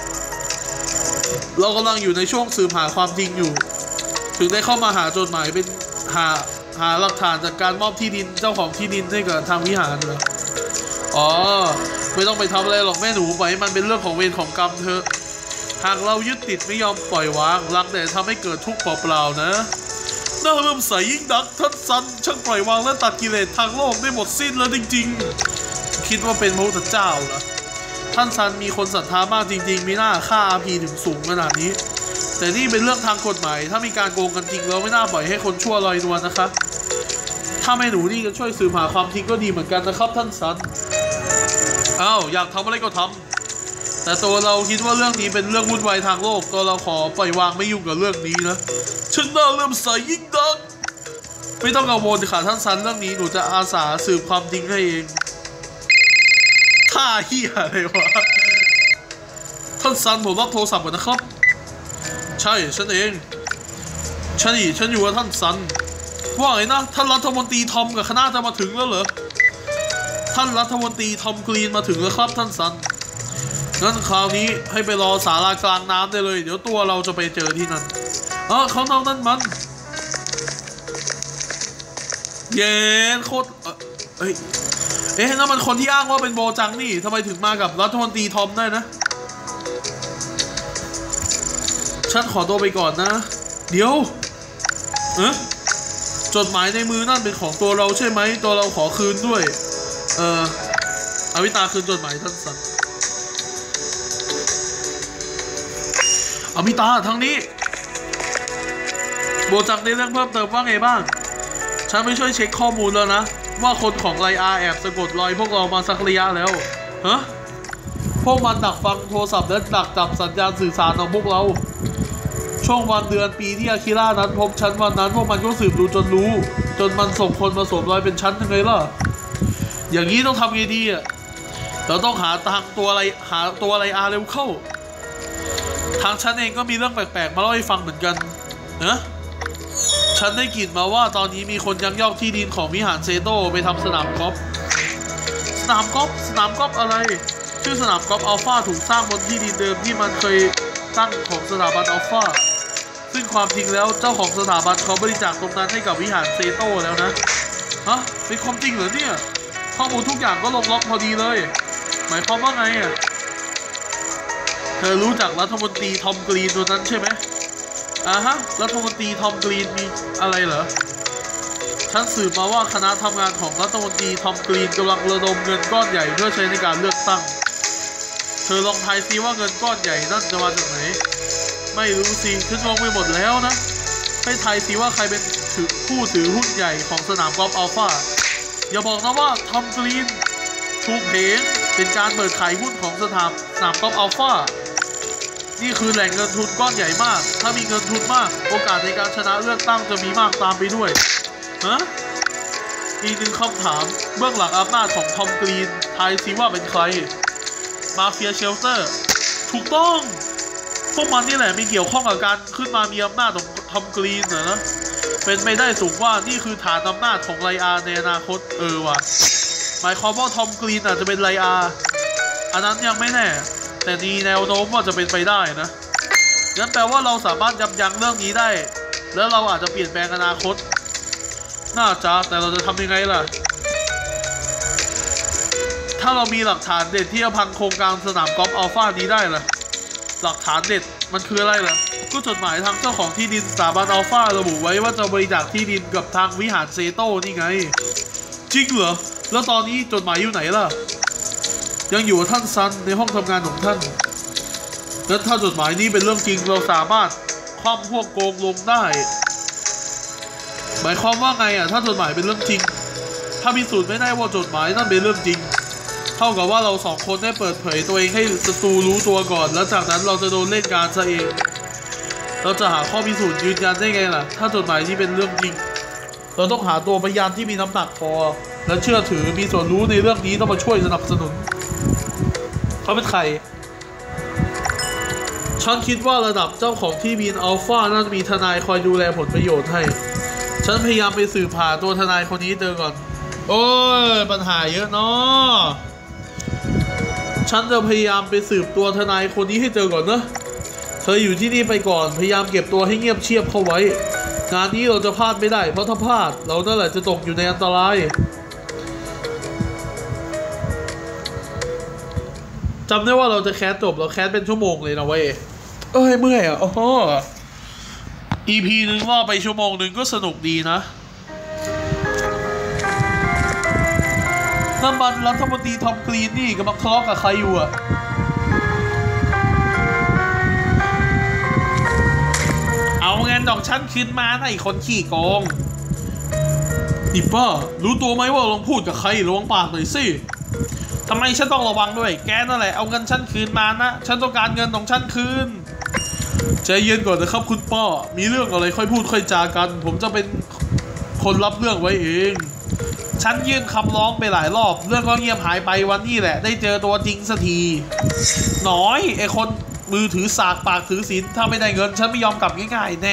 เรากำลังอยู่ในช่วงสืบหาความจริงอยู่ถึงได้เข้ามาหาจดหมายเป็นหาหาหลักฐานจากการมอบที่ดินเจ้าของที่ดินให้กับทางวิหารเหรออ๋อไม่ต้องไปทำอะไรหรอกแม่หนูไปมันเป็นเรื่องของเวรของกรรมเธอหากเรายึดติดไม่ยอมปล่อยวางรักแต่ทำให้เกิดทุกข์เปล่าๆนะน่าเริ่มใสยิ่งดักท่านซันช่างปล่อยวางและตัดกิเลสทางโลกได้หมดสิ้นแล้วจริงๆคิดว่าเป็นพระพุทธเจ้าเหรอท่านซันมีคนศรัทธามากจริงๆมีหน้าค่า อาร์ พี ถึงสูงขนาดนี้แต่นี่เป็นเรื่องทางกฎหมายถ้ามีการโกงกันจริงเราไม่น่าปล่อยให้คนชั่วลอยนวลนะคะถ้าแม่หนูนี่จะช่วยสืบหาความจริงก็ดีเหมือนกันนะครับท่านซันอ้าวอยากทำอะไรก็ทำแต่ตัวเราคิดว่าเรื่องนี้เป็นเรื่องวุ่นวายทางโลกตัวเราขอปล่อยวางไม่ยุ่งกับเรื่องนี้นะฉันน่าเริ่มใสยิ่งดักไม่ต้องกังวลค่ะท่านซันเรื่องนี้หนูจะอาสาสืบความจริงให้เองท่าเหี้ยอะไรวะท่านซันผมรับโทรศัพท์ก่อนนะครับใช่ฉันเองฉันอีฉันอยู่กับท่านซันว่าไงนะท่านรัฐมนตรีทอมกับคณะจะมาถึงแล้วเหรอท่านรัฐมนตรีทอมกรีนมาถึงแล้วครับท่านซันงั้นคราวนี้ให้ไปรอศาลากลางน้ำได้เลยเดี๋ยวตัวเราจะไปเจอที่นั่นเออเขาเน่านั่นมันเย็นโคตรเอ้ยเอ๊ะนั่นมันคนที่อ้างว่าเป็นโบจังนี่ทำไมถึงมากับรัฐมนตรีทอมได้นะฉันขอตัวไปก่อนนะเดี๋ยวเอ๊ะจดหมายในมือนั่นเป็นของตัวเราใช่ไหมตัวเราขอคืนด้วยเอออวิตาคืนจดหมายท่านซันอวิตาทางนี้โบจังในเรื่องเพิ่มเติมว่าไงบ้างฉันไม่ช่วยเช็คข้อมูลแล้วนะว่าคนของไลอาแอบสะกดรอยพวกเรามาสักระยะแล้วฮะพวกมันดักฟังโทรศัพท์และดักจับสัญญาณสื่อสารของพวกเราช่วงวันเดือนปีที่อาคิร่านั้นพบฉันวันนั้นพวกมันก็สืบดูจนรู้จนมันส่งคนมาสวมรอยเป็นฉันยังไงล่ะอย่างนี้ต้องทำไงดีอ่ะเราต้องหาทางตัวอะไรหาตัวอะไรอาเร็วเข้าทางฉันเองก็มีเรื่องแปลกๆมาเล่าให้ฟังเหมือนกันนะฉันได้กลิ่นมาว่าตอนนี้มีคนยักยอกที่ดินของวิหารเซโต้ไปทำสนามกอล์ฟสนามกอล์ฟสนามกอล์ฟอะไรชื่อสนามกอล์ฟอัลฟาถูกสร้างบนที่ดินเดิมที่มันเคยตั้งของสถาบันอัลฟาซึ่งความจริงแล้วเจ้าของสถาบันเขาบริจาคตรงนั้นให้กับวิหารเซโต้แล้วนะฮะเป็นความจริงเหรอเนี่ยข้อมูลทุกอย่างก็ลงล็อกพอดีเลยหมายความว่าไงอ่ะเธอรู้จักรัฐมนตรีทอมกรีนตัวนั้นใช่ไหมอ่าฮะรัฐมนตรีทอมกรีนมีอะไรเหรอฉันสืบมาว่าคณะทำงานของรัฐมนตรีทอมกรีนกำลังระดมเงินก้อนใหญ่เพื่อใช้ในการเลือกตั้งเธอลองทายซิว่าเงินก้อนใหญ่นั่นจะมาจากไหนไม่รู้สิฉันงงไปหมดแล้วนะให้ทายซิว่าใครเป็นผู้ถือหุ้นใหญ่ของสนามกอล์ฟอัลฟาอย่าบอกนะว่าทอมกรีนถูกเพงเป็นการเปิดขายหุ้นของสนามสนามกอล์ฟอัลฟานี่คือแหล่งเงินทุนก้อนใหญ่มากถ้ามีเงินทุนมากโอกาสในการชนะเลือกตั้งจะมีมากตามไปด้วยฮะอีกหนึ่งคำถามเบื้องหลังอำนาจของทอมกรีนทายซิว่าเป็นใครมาเฟียเชลเตอร์ถูกต้องพวกมันนี่แหละมีเกี่ยวข้องกับการขึ้นมามีอำนาจของทอมกรีนนะเป็นไม่ได้สูงว่านี่คือฐานอำนาจของไลอาในอนาคตเออว่ะหมายความว่าทอมกรีนอาจจะเป็นไลอาอันนั้นยังไม่แน่แต่มีแนวโน้มว่าจะเป็นไปได้นะงั้นแปลว่าเราสามารถยับยั้งเรื่องนี้ได้แล้วเราอาจจะเปลี่ยนแปลงอนาคตน่าจะแต่เราจะทำยังไงล่ะถ้าเรามีหลักฐานเด็ดที่จะพังโครงการสนามกอล์ฟอัลฟานี้ได้ล่ะหลักฐานเด็ดมันคืออะไรล่ะก็จดหมายทางเจ้าของที่ดินสถาบันอัลฟาระบุไว้ว่าจะบริจาคที่ดินกับทางวิหารเซโต้นี่ไงจริงเหรอแล้วตอนนี้จดหมายอยู่ไหนล่ะยังอยู่กับท่านซันในห้องทำงานของท่านงั้นถ้าจดหมายนี้เป็นเรื่องจริงเราสามารถคว่ำพวกโกงลงได้หมายความว่าไงอ่ะถ้าจดหมายเป็นเรื่องจริงถ้าพิสูจน์ไม่ได้ว่าจดหมายนั่นเป็นเรื่องจริงเท่ากับว่าเราสองคนได้เปิดเผยตัวเองให้ศัตรูรู้ตัวก่อนแล้วจากนั้นเราจะโดนเล่นงานซะเองเราจะหาข้อพิสูจน์ยืนยันได้ไงล่ะถ้าจดหมายนี้เป็นเรื่องจริงเราต้องหาตัวพยานที่มีน้ำหนักพอและเชื่อถือมีส่วนรู้ในเรื่องนี้ต้องมาช่วยสนับสนุนเขาเป็นใครฉันคิดว่าระดับเจ้าของที่ดินอัลฟานั้นมีทนายคอยดูแลผลประโยชน์ให้ฉันพยายามไปสืบหาตัวทนายคนนี้เจอก่อนโอ้ยปัญหาเยอะเนาะฉันจะพยายามไปสืบตัวทนายคนนี้ให้เจอก่อนนะเธออยู่ที่นี่ไปก่อนพยายามเก็บตัวให้เงียบเชียบเข้าไว้งานนี้เราจะพลาดไม่ได้เพราะถ้าพลาดเรานั่นแหละจะตกอยู่ในอันตรายจำได้ว่าเราจะแคสจบเราแคสเป็นชั่วโมงเลยนะเว้ยเอ้ยเมื่อยอ่ะโอ้โห อี พี นึงว่าไปชั่วโมงนึงก็สนุกดีนะน้ำมันรัฐมนตรีทอมกรีนนี่กำลังทะเลาะกับใครอยู่อ่ะเอาเงินของฉันคืนมาไอ้คนขี้โกงนี่ป้ารู้ตัวไหมว่าลองพูดกับใครระวังปากหน่อยสิทำไมฉันต้องระวังด้วยแกนั่นแหละเอาเงินฉันคืนมานะฉันต้องการเงินของฉันคืนใจเย็นก่อนนะครับคุณป้ามีเรื่องอะไรค่อยพูดค่อยจากันผมจะเป็นคนรับเรื่องไว้เองฉันยื่นคำร้องไปหลายรอบเรื่องก็เงียบหายไปวันนี้แหละได้เจอตัวจริงสักทีน้อยไอคนมือถือสากปากถือศีลถ้าไม่ได้เงินฉันไม่ยอมกลับง่ายๆแน่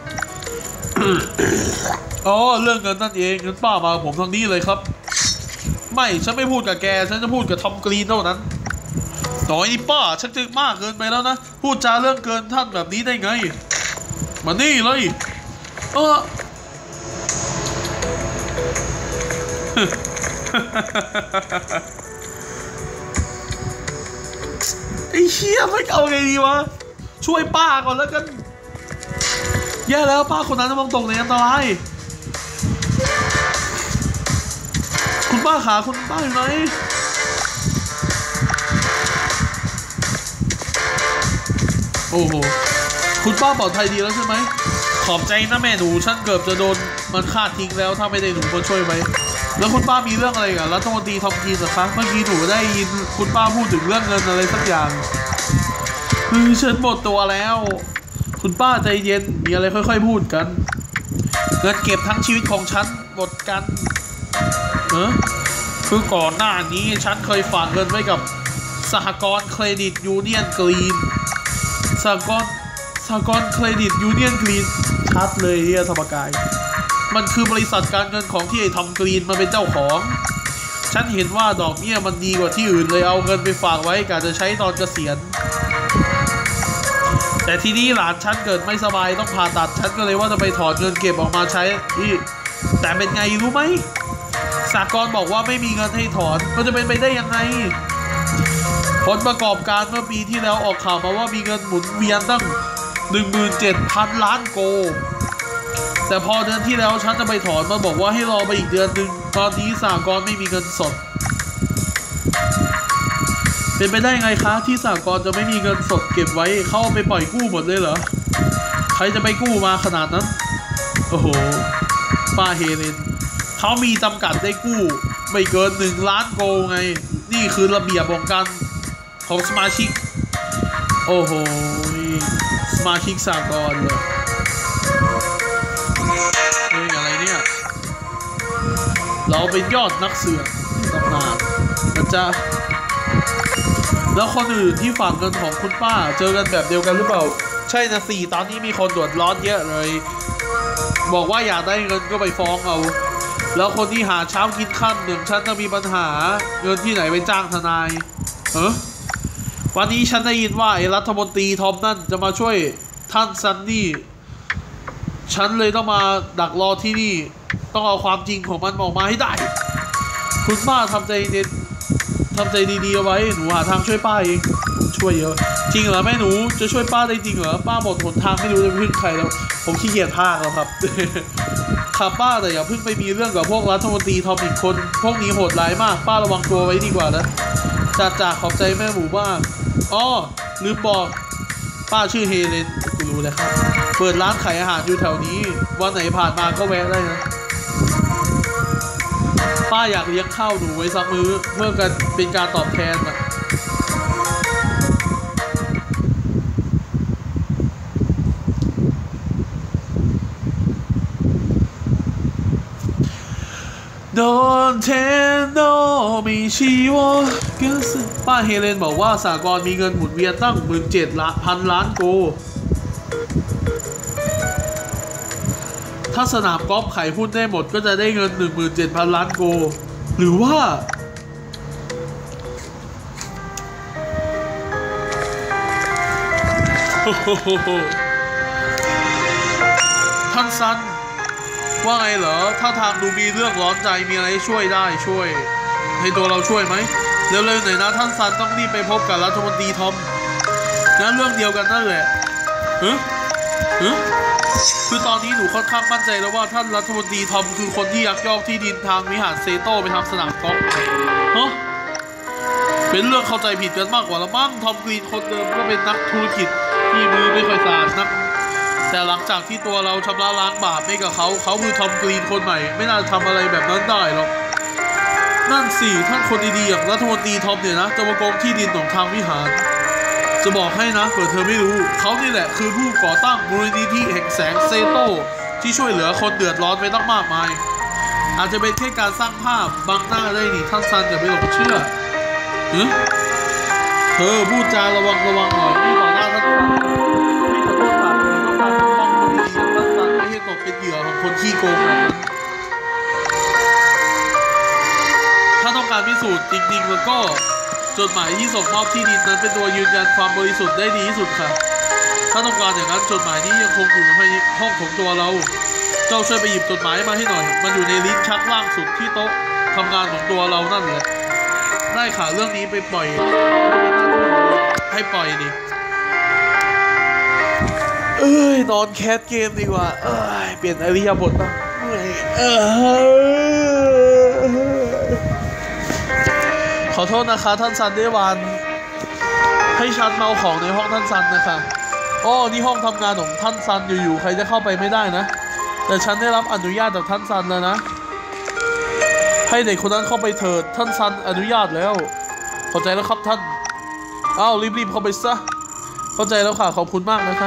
อ๋อเรื่องเงินนั่นเองงั้นป้ามาผมทางนี้เลยครับไม่ฉันไม่พูดกับแกฉันจะพูดกับทอมกรีนเท่านั้นน้อยนี่ป้าชักจะมากเกินไปแล้วนะพูดจาเรื่องเกินท่านแบบนี้ได้ไงมานี่เลยเออไอ้เชี่ยไม่เอาไงดีวะช่วยป้าก่อนแล้วกันแย่แล้วป้าคนนั้นจะมองตกในอันตรายคุณป้าขาคุณป้าอยู่ไหนโอ้โหคุณป้าปลอดภัยดีแล้วใช่ไหมขอบใจนะแม่หนูฉันเกือบจะโดนมันฆ่าทิ้งแล้วถ้าไม่ได้หนูมาช่วยไว้แล้วคุณป้ามีเรื่องอะไรกับรัฐมนตรีทอมกินส์เหรอคะเมื่อกี้หนูได้ยินคุณป้าพูดถึงเรื่องเงินอะไรสักอย่างคือฉันหมดตัวแล้วคุณป้าใจเย็นมีอะไรค่อยๆพูดกันเงินเก็บทั้งชีวิตของฉันหมดกันเออคือก่อนหน้านี้ฉันเคยฝากเงินไว้กับสหกรณ์เครดิตยูเนียนกรีนสหกรณ์สหกรณ์เครดิตยูเนียนกรีนชัดเลยเฮียธรรมกายมันคือบริษัทการเงินของที่ไอ้ทำกรีนมาเป็นเจ้าของฉันเห็นว่าดอกเบี้ยมันดีกว่าที่อื่นเลยเอาเงินไปฝากไว้กะจะใช้ตอนเกษียณแต่ทีนี้หลานฉันเกิดไม่สบายต้องผ่าตัดฉันก็เลยว่าจะไปถอนเงินเก็บออกมาใช้นี่แต่เป็นไงรู้ไหมสหกรณ์บอกว่าไม่มีเงินให้ถอนมันจะเป็นไปได้ยังไงผลประกอบการเมื่อปีที่แล้วออกข่าวมาว่ามีเงินหมุนเวียนตั้ง หนึ่งหมื่นเจ็ดพัน ล้านโกแต่พอเดือนที่แล้วฉันจะไปถอนมันบอกว่าให้รอไปอีกเดือนหนึ่งตอนนี้สหกรณ์ไม่มีเงินสดเป็นไปได้ไงคะที่สหกรณ์จะไม่มีเงินสดเก็บไว้เข้าไปปล่อยกู้หมดเลยเหรอใครจะไปกู้มาขนาดนั้นโอ้โหป้าเฮเลนเขามีจำกัดได้กู้ไม่เกินหนึ่งล้านโกไงนี่คือระเบียบของการของสมาชิกโอ้โหสมาชิกสหกรณ์เลยเฮ้ยอะไรเนี่ยเราเป็นยอดนักเสือกตำนานนะจ๊ะแล้วคนอื่นที่ฝากเงินของคุณป้าเจอกันแบบเดียวกันหรือเปล่าใช่นะสิตอนนี้มีคนเดือดร้อนเยอะเลยบอกว่าอยากได้เงินก็ไปฟ้องเอาแล้วคนที่หาเช้ากินค่ำหนึ่งฉันจะมีปัญหาเงินที่ไหนไปจ้างทนายเออวันนี้ฉันได้ยินว่าไอ้รัฐมนตรีทอมนั่นจะมาช่วยท่านซันนี่ฉันเลยต้องมาดักรอที่นี่ต้องเอาความจริงของมันออกมาให้ได้คุณป้าทำใจเด็ดทำใจดีๆเอาไว้หนูหาทางช่วยป้าเองช่วยเยอะจริงเหรอแม่หนูจะช่วยป้าได้จริงเหรอป้าหมดหนทางไม่รู้จะพึ่งใครแล้วผมขี้เกียจพากแล้วครับค่ะป้าแต่อย่าเพิ่งไปมีเรื่องกับพวกรัฐมนตรีทอมอีกคนพวกนี้โหดร้ายมากป้าระวังตัวไว้ดีกว่านะจ่าจ่าขอบใจแม่หมูบ้างอ๋อลืมบอกป้าชื่อเฮเลนกูรู้แล้วครับเปิดร้านขายอาหารอยู่แถวนี้วันไหนผ่านมาก็แวะได้นะป้าอยากเลี้ยงข้าวหนูไว้สักมื้อเพื่อกันเป็นการตอบแทนนะโดนเทนโนมีชีวะป้าเฮเลนบอกว่าสหกรณ์มีเงินหมุนเวียนตั้งหมื่นเจ็ดพันล้านโกถ้าสนามกอล์ฟขายหุ้นได้หมดก็จะได้เงิน หนึ่งหมื่นเจ็ดพัน ล้านโกหรือว่าท่านซันว่าไงเหรอถ้าทางดูมีเรื่องร้อนใจมีอะไรช่วยได้ช่วยให้ตัวเราช่วยไหมเร็วๆหน่อยนะท่านซันต้องรีบไปพบกับรัฐมนตรีทอมนะเรื่องเดียวกันนั่นแหละเฮ้ยเฮ้ยคือตอนนี้หนูค่อนข้างมั่นใจแล้วว่าท่านรัฐมนตรีทอมคือคนที่ยักยอกที่ดินทางวิหารเซโต้ไปทำสนามกอล์ฟเฮ้ยเป็นเรื่องเข้าใจผิดกันมากกว่าละมั้งทอมกรีนคนเดิมก็เป็นนักธุรกิจที่มือไม่ค่อยสะอาดนักแต่หลังจากที่ตัวเราชำระล้างบาปให้กับเขาเขาคือทอมกรีนคนใหม่ไม่น่าทำอะไรแบบนั้นได้หรอกนั่นสิท่านคนดีๆอย่างรัฐมนตรีทอมเนี่ยนะจะมาโกงที่ดินของทางวิหารจะบอกให้นะเผื่อเธอไม่รู้เขานี่แหละคือผู้ก่อตั้งมูลนิธิแห่งแสงเซโต้ที่ช่วยเหลือคนเดือดร้อนไปตั้งมากมายอาจจะเป็นแค่การสร้างภาพบังหน้าได้นี่ท่านซันอย่าไปหลงเชื่อเฮ้ยเธอพูดจาระวังระวังหน่อยนี่ต่อหน้าท่านซันนี่ขอโทษครับต้องการปกป้องคนดีอย่างท่านซันไม่ให้ตกเป็นเหยื่อของคนขี้โกงแบบนั้นถ้าต้องการพิสูจน์จริงๆแล้วก็จดหมายที่ส่งมอบที่ดินนั้นเป็นตัวยืนยันความบริสุทธิ์ได้ดีที่สุดค่ะถ้าต้องการอย่างนั้นจดหมายนี้ยังคงอยู่ในห้องของตัวเราเจ้าช่วยไปหยิบจดหมายมาให้หน่อยมันอยู่ในลิ้นชักล่างสุดที่โต๊ะทำงานของตัวเรานั่นแหละได้ข่าวเรื่องนี้ไปปล่อยให้ปล่อยดิเอ้ยนอนแคสเกมดีกว่าเอ้ยเปลี่ยนอริยบทบ้างเอ้ยขอโทษนะคะท่านซันได้วันให้ฉันเมาของในห้องท่านซันนะคะอ๋อนี่ห้องทำงานของท่านซันอยู่ๆใครจะเข้าไปไม่ได้นะแต่ฉันได้รับอนุญาตจากท่านซันแล้วนะให้เด็กคนนั้นเข้าไปเถิดท่านซันอนุญาตแล้วเข้าใจแล้วครับท่านอ้าวรีบๆเข้าไปซะเข้าใจแล้วค่ะขอบคุณมากนะคะ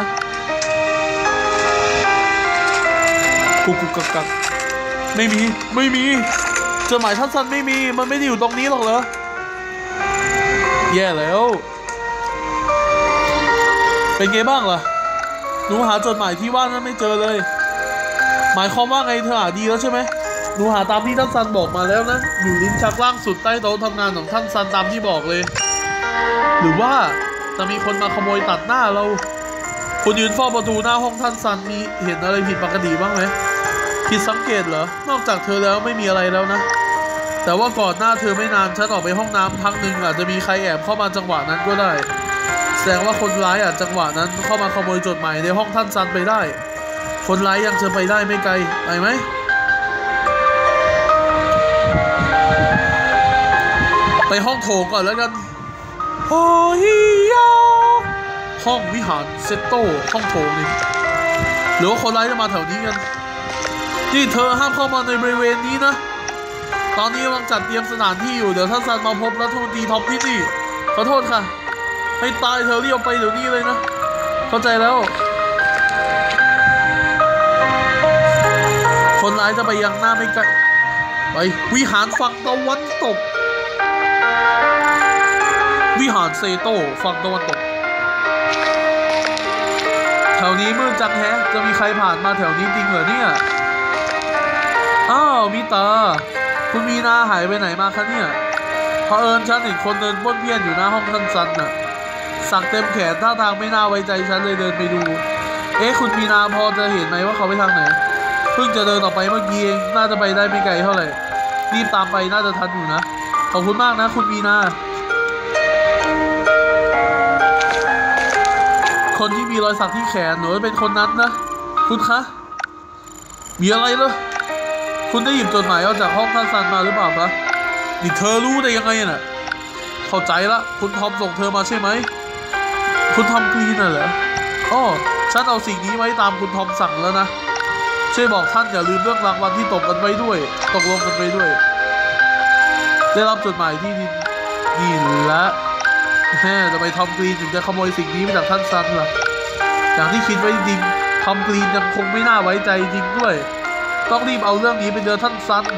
กุกกุกกักกักไม่มีไม่มีจดหมายท่านซันไม่มีมันไม่ได้อยู่ตรงนี้หรอกเหรอแย่แล้วเป็นไงบ้างล่ะหนูหาจดหมายที่ว่านั้นไม่เจอเลยหมายความว่าไงเธอหาดีแล้วใช่ไหมหนูหาตามที่ท่านซันบอกมาแล้วนะอยู่ลิ้นชักล่างสุดใต้โต๊ะทำงานของท่านซันตามที่บอกเลยหรือว่าจะมีคนมาขโมยตัดหน้าเราคุณยืนเฝ้าประตูหน้าห้องท่านซันมีเห็นอะไรผิดปกติบ้างไหมผิดสังเกตเหรอนอกจากเธอแล้วไม่มีอะไรแล้วนะแต่ว่าก่อนหน้าเธอไม่นานฉันออกไปห้องน้ำพักหนึ่งอาจจะมีใครแอบเข้ามาจังหวะนั้นก็ได้แสดงว่าคนร้ายอาจจังหวะนั้นเข้ามาขโมยจดหมายในห้องท่านซันไปได้คนร้ายยังจะไปได้ไม่ไกลไปไหมไปห้องโถงก่อนแล้วกันโอ้ยห้องวิหารเซตโต้ห้องโถงนี่หรือว่าคนร้ายจะมาแถวนี้กันนี่เธอห้ามเข้ามาในบริเวณนี้นะตอนนี้กำลังจัดเตรียมสถานที่อยู่เดี๋ยวท่านซันมาพบรัฐมนตรีท็อปที่นี่ขอโทษค่ะให้ตายเธอรีบไปเดี๋ยวนี้เลยนะเข้าใจแล้วคนร้ายจะไปยังหน้าไม่ไกลไปวิหารฝั่งตะวันตกวิหารเซโต้ฝั่งตะวันตกแถวนี้มืดจังแฮะจะมีใครผ่านมาแถวนี้จริงเหรอเนี่ยอ้าวมิตาคุณมีนาหายไปไหนมาคะเนี่ยเผอิญฉันเห็นคนเดินป้วนเปี้ยนอยู่หน้าห้องท่านซันน่ะสักเต็มแขนท่าทางไม่น่าไว้ใจฉันเลยเดินไปดูเอ๊ะคุณมีนาพอจะเห็นไหมว่าเขาไปทางไหนเพิ่งจะเดินออกไปเมื่อกี้เองน่าจะไปได้ไม่ไกลเท่าไหร่รีบตามไปน่าจะทันอยู่นะขอบคุณมากนะคุณมีนาคนที่มีรอยสักที่แขนหนูเป็นคนนั้นนะคุณคะมีอะไรเหรอคุณได้หยิบจดหมายออกจากห้องท่านซันมาหรือเปล่าคะนี่เธอรู้ได้ยังไงน่ะเข้าใจละคุณทอมส่งเธอมาใช่ไหมคุณทอมกรีนน่ะเหรออ้อฉันเอาสิ่งนี้ไว้ตามคุณทอมสั่งแล้วนะช่วยบอกท่านอย่าลืมเรื่องรางวัลที่ตกกันไว้ด้วยตกลงกันไว้ด้วยได้รับจดหมายที่ดินนี่ละแม่จะไปทอมกรีนถึงจะขโมยสิ่งนี้มาจากท่านซันล่ะอย่างที่คิดไว้จริงทอมกรีนยังคงไม่น่าไว้ใจจริงด้วยต้องรีบเอาเรื่องนี้ไปเจอท่านซัน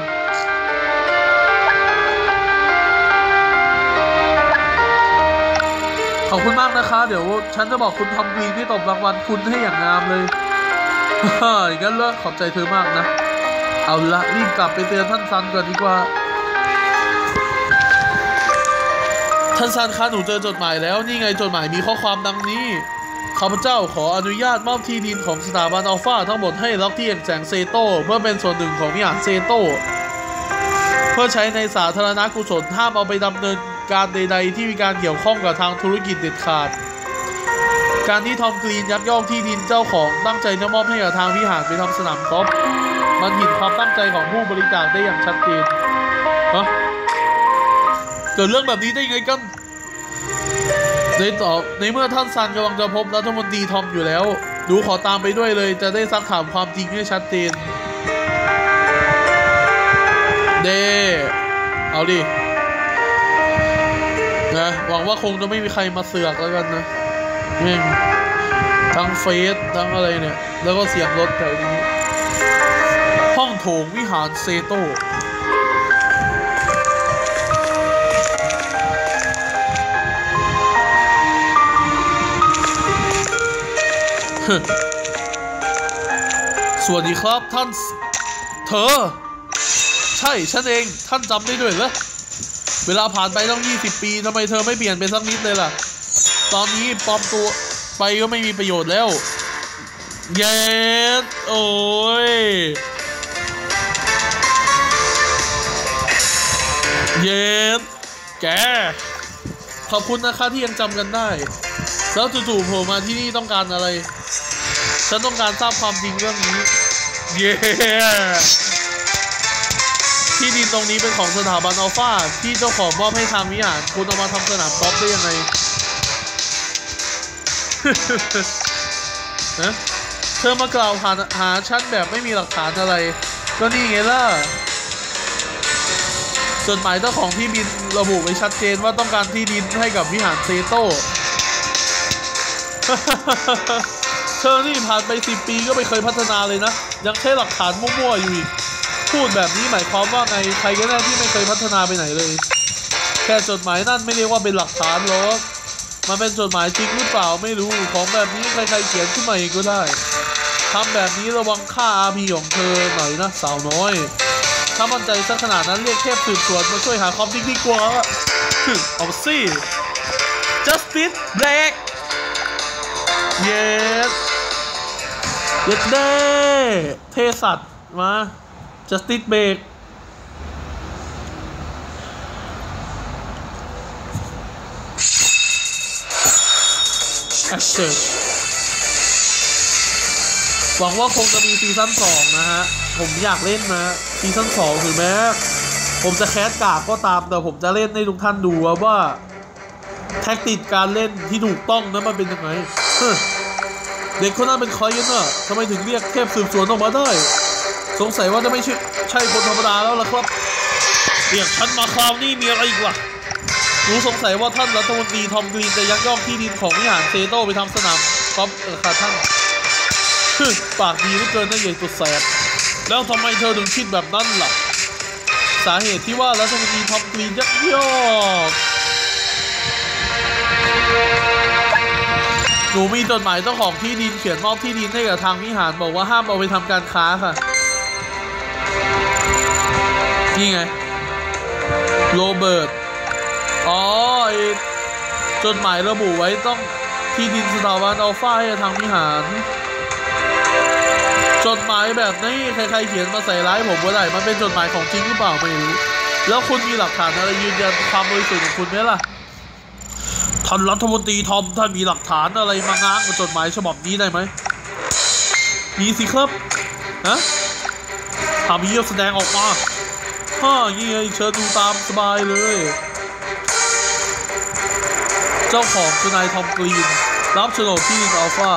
ขอบคุณมากนะคะเดี๋ยวฉันจะบอกคุณทอมกรีนที่ตบรางวัลคุณให้อย่างงามเลยฮ่าอย่างนั้นเหรอขอบใจเธอมากนะเอาละรีบกลับไปเตือนท่านซันก่อนดีกว่าท่านซันคะหนูเจอจดหมายแล้วนี่ไงจดหมายมีข้อความดังนี้ข้าพเจ้าขออนุญาตมอบที่ดินของสถาบันอัลฟาทั้งหมดให้ล็อกที่แห่งแสงเซโต้เพื่อเป็นส่วนหนึ่งของวิหารเซโต้เพื่อใช้ในสาธารณกุศลห้ามเอาไปดำเนินการใดๆที่มีการเกี่ยวข้องกับทางธุรกิจเด็ดขาดการที่ทอมกรีนยักยอกที่ดินเจ้าของตั้งใจจะมอบให้กับทางวิหารไปทำสนามกอล์ฟมันผิดความตั้งใจของผู้บริจาคได้อย่างชัดเจนฮะเกิดเรื่องแบบนี้ได้ยังไงกันในต่อในเมื่อท่านซันกำลังจะพบรัฐมนตรีทอมอยู่แล้วดูขอตามไปด้วยเลยจะได้ซักถามความจริงให้ชัดเจนเดเอาดินะหวังว่าคงจะไม่มีใครมาเสือกแล้วกันนะแม่งทั้งเฟสทั้งอะไรเนี่ยแล้วก็เสียงรถแถวนี้ห้องโถงวิหารเซโต้สวัสดีครับท่านเธอใช่ฉันเองท่านจำได้ด้วยเหรอเวลาผ่านไปตั้งยี่สิบปีทำไมเธอไม่เปลี่ยนไปสักนิดเลยล่ะตอนนี้ปลอมตัวไปก็ไม่มีประโยชน์แล้วเย็ดโอ้ยเย็ดแกขอบคุณนะคะที่ยังจำกันได้แล้วจู่ๆโผล่มาที่นี่ต้องการอะไรฉันต้องการทราบความจริงเรื่องนี้เย้ที่ดินตรงนี้เป็นของสถาบันอัลฟาที่เจ้าของมอบให้ทางวิหารคุณเอามาทำสนามกอล์ฟได้ยังไงนะเธอมากล่าวหาหาฉันแบบไม่มีหลักฐานอะไรก็นี่ไงล่ะจดหมายเจ้าของที่ดินระบุไว้ชัดเจนว่าต้องการที่ดินให้กับวิหารเซโต้ เธอนี่ผ่านไปสิบปีก็ไม่เคยพัฒนาเลยนะยังใช้หลักฐานมั่วๆอยู่อีกพูดแบบนี้หมายความว่าไงใครก็ได้ที่ไม่เคยพัฒนาไปไหนเลยแค่จดหมายนั่นไม่เรียกว่าเป็นหลักฐานหรอกมันเป็นจดหมายจริงหรือเปล่าไม่รู้ของแบบนี้ใครๆเขียนขึ้นมาเองก็ได้ทำแบบนี้ระวังค่า อาร์ พี ของเธอหน่อยนะสาวน้อยถ้ามั่นใจซะขนาดนั้นเรียกเทพสืบสวนมาช่วยหาความจริงดีกว่าเอาสิ Justice Break เย็ดเย็ดเด้เทสัตว์มา Justice Break Action หวังว่าคงจะมีซีซั่นสองนะฮะผมอยากเล่นนะซีซั่นสองถึงแม้ผมจะแคสกากก็ตามแต่ผมจะเล่นให้ทุกท่านดูว่าแท็กติกการเล่นที่ถูกต้องนั้นมันเป็นยังไงเด็กคนนั้นเป็นใครกันน่ะทำไมถึงเรียกเทพสืบสวนออกมาได้สงสัยว่าจะไม่ใช่ใช่คนธรรมดาแล้วล่ะครับเรียกฉันมาคราวนี้มีอะไรอีกวะรู้สงสัยว่าท่านรัฐมนตรีทอมกรีนจะยักยอกที่ดินของวิหารเซโต้ไปทำสนามกอล์ฟค่ะท่านปากดีเหลือเกินนะใหญ่ตัวแสบแล้วทำไมเธอถึงคิดแบบนั้นล่ะสาเหตุที่ว่ารัฐมนตรีทอมกรีนยักยอกหนูมีจดหมายเจ้าของที่ดินเขียนมอบที่ดินให้กับทางวิหารบอกว่าห้ามเอาไปทำการค้าค่ะนี่ไงโรเบิร์ตอ๋อจดหมายระบุไว้ต้องที่ดินสถาบันอัลฟาให้ทางวิหารจดหมายแบบนี้ใครๆเขียนมาใส่ร้ายผมว่าได้มันเป็นจดหมายของจริงหรือเปล่าไม่รู้แล้วคุณมีหลักฐานอะไรยืนยันความบริสุทธิ์ของคุณไหมล่ะท่านรัฐมนตรีทอมท่านมีหลักฐานอะไรมาง้างกับจดหมายฉบับนี้ได้ไหมมีสิครับฮะทำเยี่ยมแสดงออกมาฮ่างี้ไงเชิญดูตามสบายเลยเจ้าของคือนายทอมกรีนรับโฉนดที่ดินอัลฟา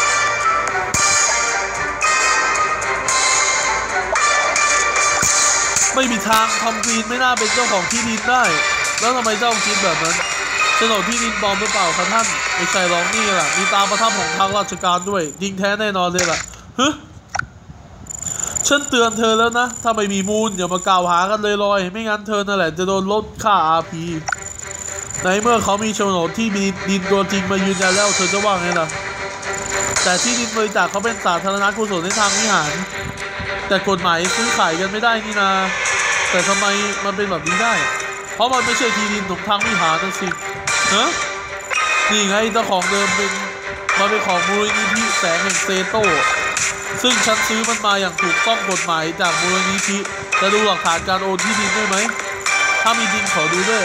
ไม่มีทางทอมกรีนไม่น่าเป็นเจ้าของที่ดินได้แล้วทำไมเจ้าคิดแบบนั้นโฉนดที่ดินปลอมหรือเปล่าครับท่านไม่ใช่หรอกนี่แหละมีตาประทับของทางราชการด้วยดิงแท้แน่นอนเลยล่ะฮึฉันเตือนเธอแล้วนะถ้าไม่มีมูลอย่ามากล่าวหากันเลยลอยไม่งั้นเธอนั่นแหละจะโดนลดค่า อาร์ พี ในเมื่อเขามีโฉนดที่มีดินตัวจริงมายืนยันแล้วเธอจะว่าไงล่ะแต่ที่ดินบริจาคเขาเป็นสาธารณกุศลในทางวิหารแต่กฎหมายซื้อขายกันไม่ได้นี่นาแต่ทำไมมันเป็นแบบนี้ได้เพราะมันไม่ใช่ที่ดินของทางวิหารนั่นสิฮะนี่ไงเจ้าของเดิมเป็นมันเป็นของมูลนิธิแสงแห่งเซโต้ซึ่งฉันซื้อมันมาอย่างถูกต้องกฎหมายจากมูลนิธิจะดูหลักฐานการโอนที่ดินได้ไหมถ้ามีดินขอดูด้วย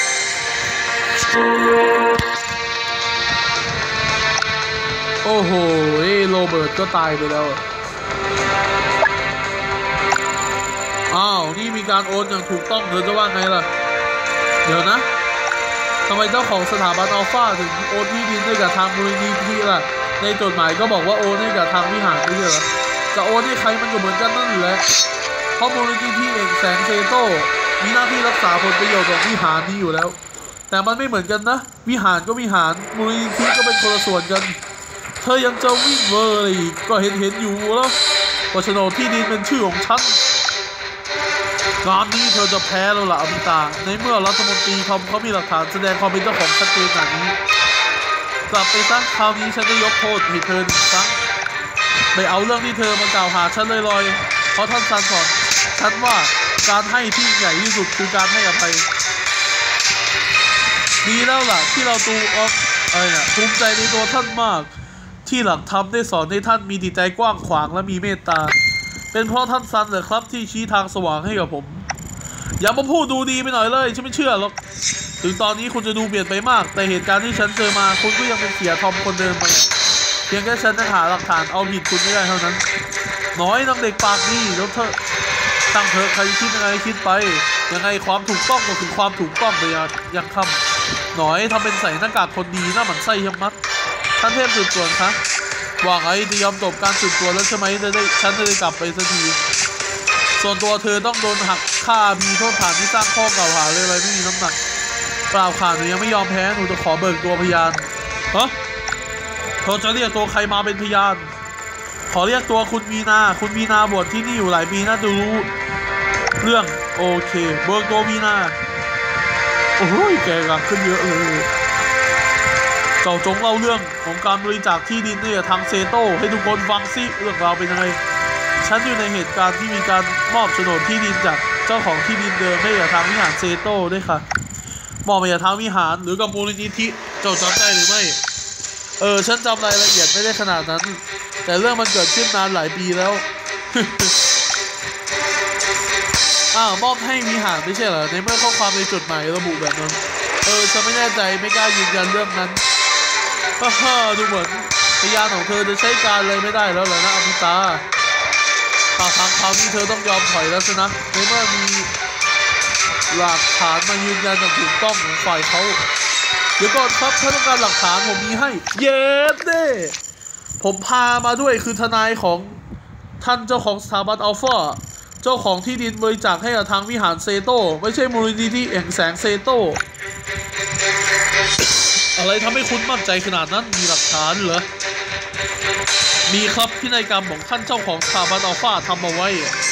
โอ้โหโรเบิร์ตก็ตายไปแล้วอ้าวนี่มีการโอนอย่างถูกต้องเธอจะว่าไงล่ะเดี๋ยวนะทำไมเจ้าของสถาบันอัลฟาถึงโอนที่ดินให้กับทางมูลนิธิล่ะในจดหมายก็บอกว่าโอนให้กับทางวิหารไม่ใช่เหรอจะโอนให้ใครมันก็เหมือนกันนั่นแหละเพราะมูลนิธิเองแสงเซโต้มีหน้าที่รักษาผลประโยชน์ของวิหารนี้อยู่แล้วแต่มันไม่เหมือนกันนะวิหารก็วิหารมูลนิธิก็เป็นคนละส่วนกันเธอยังจะวิ่งเวอร์อีกก็เห็นเห็นอยู่แล้วว่าโฉนดที่ดินเป็นชื่อของฉันงานนี้เธอจะแพ้แล้วล่ะอมิตาในเมื่อรัฐมนตรีทอมเขามีหลักฐานแสดงความเป็นเจ้าของชัดเจนแบบนี้กลับไปซะคราวนี้ฉันจะยกโทษให้เธอหนึ่งครั้งไม่เอาเรื่องที่เธอมากล่าวหาฉันลอยๆเพราะท่านซันสอนฉันว่าการให้ที่ใหญ่ที่สุดคือการให้อภัยดีแล้วล่ะที่เราตูออฟอะไรเนี่ยภูมิใจในตัวท่านมากที่หลักธรรมได้สอนให้ท่านมีจิตใจกว้างขวางและมีเมตตาเป็นเพราะท่านซันเหรอครับที่ชี้ทางสว่างให้กับผมอย่ามาพูดดูดีไปหน่อยเลยฉันไม่เชื่อหรอกถึงตอนนี้คุณจะดูเปลี่ยนไปมากแต่เหตุการณ์ที่ฉันเจอมาคุณก็ยังเป็นเสียทอมคนเดิมไปเพียงแค่ฉันจะหาหลักฐานเอาผิดคุณไม่ได้เท่านั้นน้อยนักเด็กปากนี่แล้วเธอตั้งเธอใครคิดยังไงคิดไปยังไงความถูกต้องก็คือความถูกต้องไปยังคำน้อยทำเป็นใส่หน้ากากคนดีหน้าหมันไส้ยมัดท่านเทพสืบสวนคะว่าไงจะยอมจบการสืบสวนแล้วใช่ไหมจะได้ฉันจะได้กลับไปสักทีส่วนตัวเธอต้องโดนหักค่ามีโทษฐานที่สร้างข้อกล่าวหาเลยอะไรไม่มีน้ำหนักเปล่าค่ะหนูยังไม่ยอมแพ้หนูจะขอเบิกตัวพยานฮะเธอจะเรียกตัวใครมาเป็นพยานขอเรียกตัวคุณมีนาคุณมีนาบวชที่นี่อยู่หลายปีน่าจะรู้เรื่องโอเคเบิกตัวมีนาโอ้โหแกกังขึ้นเยอะเลยเจ้าจงเล่าเรื่องของการบริจาคที่ดินเนี่ยทางเซโต้ให้ทุกคนฟังซิเรื่องราวเป็นยังไงฉันอยู่ในเหตุการณ์ที่มีการมอบโฉนดที่ดินจากเจ้าของที่ดินเดิมให้กับทางวิหารเซโต้ด้วยค่ะมอบไปจากทางวิหารหรือกับมูลนิธิเจ้าจำได้หรือไม่เออฉันจำรายละเอียดไม่ได้ขนาดนั้นแต่เรื่องมันเกิดขึ้นนานหลายปีแล้ว อ้าวมอบให้วิหารไม่ใช่เหรอในเมื่อข้อความในจดหมายระบุแบบนั้นเออฉันไม่แน่ใจไม่กล้ายืนยันเรื่องนั้นฮ่าดูเหมือนพยานของเธอจะใช้การอะไรไม่ได้แล้วเหรอนะอภิตาหากทางคราวนี้เธอต้องยอมถอยแล้วสินะในเมื่อมีหลักฐานมายืนยันอย่างถูกต้องของฝ่ายเขาเดี๋ยวก่อนครับถ้าต้องการหลักฐานผมมีให้เย็ดเด้ผมพามาด้วยคือทนายของท่านเจ้าของสถาบันอัลฟาเจ้าของที่ดินบริจาคให้กับทางวิหารเซโต้ไม่ใช่มูลนิธิแห่งแสงเซโต้อะไรทำให้คุณมั่นใจขนาดนั้นมีหลักฐานเหรอมีครับพินัยกรรมของท่านเจ้าของสถาบันอัลฟาทำเอาไว้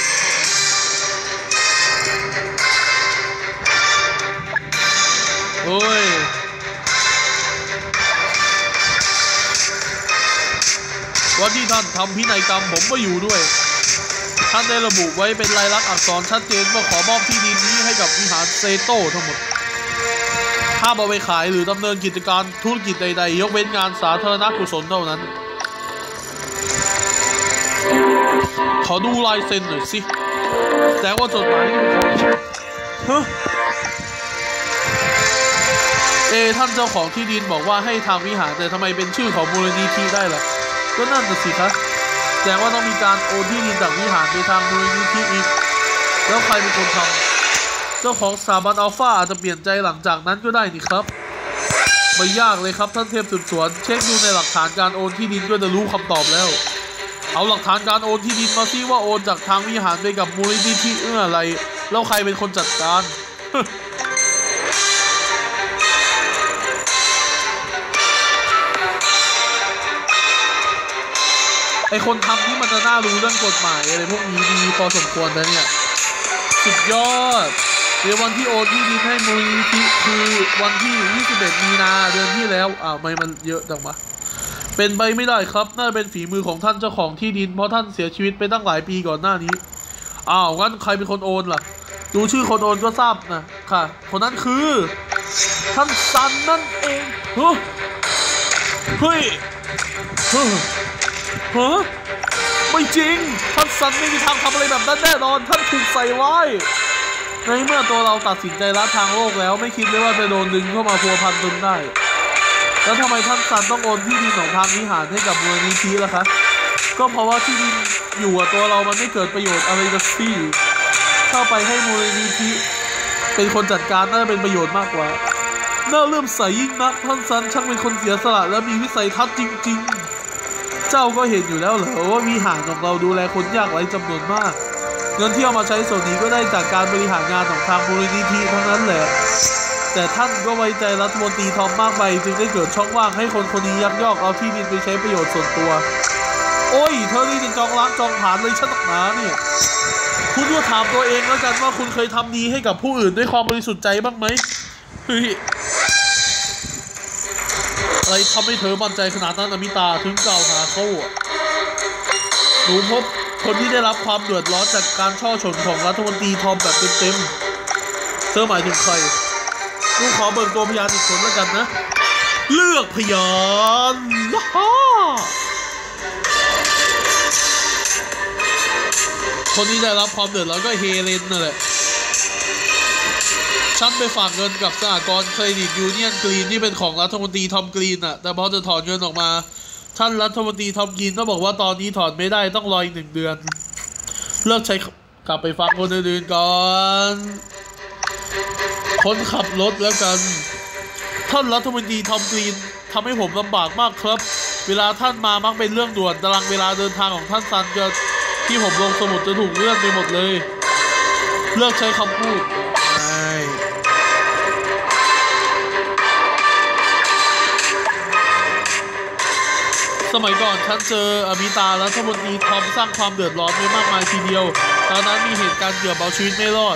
โอ้ยวันที่ท่านทำพินัยกรรมผมก็อยู่ด้วยท่านได้ระบุไว้เป็นลายลักษณ์อักษรชัดเจนว่าขอมอบที่ดินนี้ให้กับวิหารเซโต้ทั้งหมดห้ามเอาไปขายหรือดำเนินกิจการธุรกิจใดๆยกเว้นงานสาธารณกุศลเท่านั้นขอดูลายเซ็นหน่อยสิแต่ว่าจดหมายฮะเอท่านเจ้าของที่ดินบอกว่าให้ทางวิหารแต่ทำไมเป็นชื่อของมูลนิธิได้ล่ะก็นั่นน่ะสิครับแสดงว่าต้องมีการโอนที่ดินจากวิหารไปทางมูลนิธิอีกแล้วใครเป็นคนทำเจ้าของสถาบันอัลฟาอาจจะเปลี่ยนใจหลังจากนั้นก็ได้นี่ครับไม่ยากเลยครับท่านเทพสืบสวนเช็คดูในหลักฐานการโอนที่ดินก็จะรู้คำตอบแล้วเอาหลักฐานการโอนที่ดินมาซิว่าโอนจากทางวิหารไปกับมูลนิธิเอื้ออะไรแล้วใครเป็นคนจัดการไอคนทำนี่มันจะน่ารู้เรื่องกฎหมายอะไรพวกนี้ดีพอสมควรนะเนี่ยสุดยอดเดี๋ยววันที่โอนที่ดินให้มูลนิธิคือวันที่ยี่สิบเอ็ดมีนาเดือนที่แล้วอ้าวไม่มันเยอะจังวะเป็นไปไม่ได้ครับน่าเป็นฝีมือของท่านเจ้าของที่ดินเพราะท่านเสียชีวิตไปตั้งหลายปีก่อนหน้านี้อ้าวงั้นใครเป็นคนโอนล่ะดูชื่อคนโอนก็ทราบนะค่ะคนนั้นคือท่านซันนั่นเองเฮ้ยเฮ้ยเฮ้ยฮะไม่จริงท่านซันไม่มีทางทำอะไรแบบนั้นแน่นอนท่านถูกใส่ไว้ในเมื่อตัวเราตัดสินใจละทางโลกแล้วไม่คิดเลยว่าจะโดนดึงเข้ามาพัวพันจนได้แล้วทำไมท่านซันต้องโอนที่ดินของทางวิหารให้กับมูลนิธิล่ะคะก็เพราะว่าที่ดินอยู่กับตัวเรามันไม่เกิดประโยชน์อะไรกับที่เข้าไปให้มูลนิธิเป็นคนจัดการน่าจะเป็นประโยชน์มากกว่าน่าเริ่มใส่ยิ่งนักท่านซันช่างเป็นคนเสียสละและมีวิสัยทัศน์จริงๆเจ้าก็เห็นอยู่แล้วเหรอว่าวิหารของเราดูแลคนยากไร้จำนวนมากเงินที่เอามาใช้ส่วนนี้ก็ได้จากการบริหารงานของทางมูลนิธิทั้งนั้นแหละแต่ท่านก็ไว้ใจรัฐมนตรีทอมมากไปจึงได้เกิดช่องว่างให้คนคนนี้ยักยอกเอาที่ดินไปใช้ประโยชน์ส่วนตัวโอ้ยเธอนี่จองล้างจองผ่านเลยชัดหนาเนี่ยคุณก็ถามตัวเองแล้วกันว่าคุณเคยทำดีให้กับผู้อื่นด้วยความบริสุทธิ์ใจบ้างไหมเฮ้ยอะไรทำให้เธอมั่นใจขนาดนั้นอมิตาถึงกล่าวหาเขาอ่ะหนูพบคนที่ได้รับความเดือดร้อนจากการช่อฉนของรัฐมนตรีทอมแบบเต็มๆเธอหมายถึงใครลูกขอเบิกตัวพยานอีกคนแล้วกันนะเลือกพยานฮ่าคนที่ได้รับความเดือดร้อนก็เฮเลนนั่นแหละฉันไปฝากเงินกับสหกรณ์เครดิตยูเนียนกรีนที่เป็นของรัฐมนตรีทอมกรีนอะแต่พอจะถอนเงินออกมาท่านรัฐมนตรีทอมกรีนก็บอกว่าตอนนี้ถอนไม่ได้ต้องรออีกหนึ่งเดือนเลิกใช้กลับไปฟังคนอื่นๆก่อนคนขับรถแล้วกันท่านรัฐมนตรีทอมกรีนทำให้ผมลำบากมากครับเวลาท่านมามักเป็นเรื่องด่วนตารางเวลาเดินทางของท่านซันจะที่ผมลงสมุดจะถูกเลื่อนไปหมดเลยเลิกใช้คำพูดใช่สมัยก่อนฉันเจออมิตาและรัฐมนตรีทอมสร้างความเดือดร้อนไว้มากมายทีเดียวตอนนั้นมีเหตุการณ์เกือบเอาชีวิตไม่รอด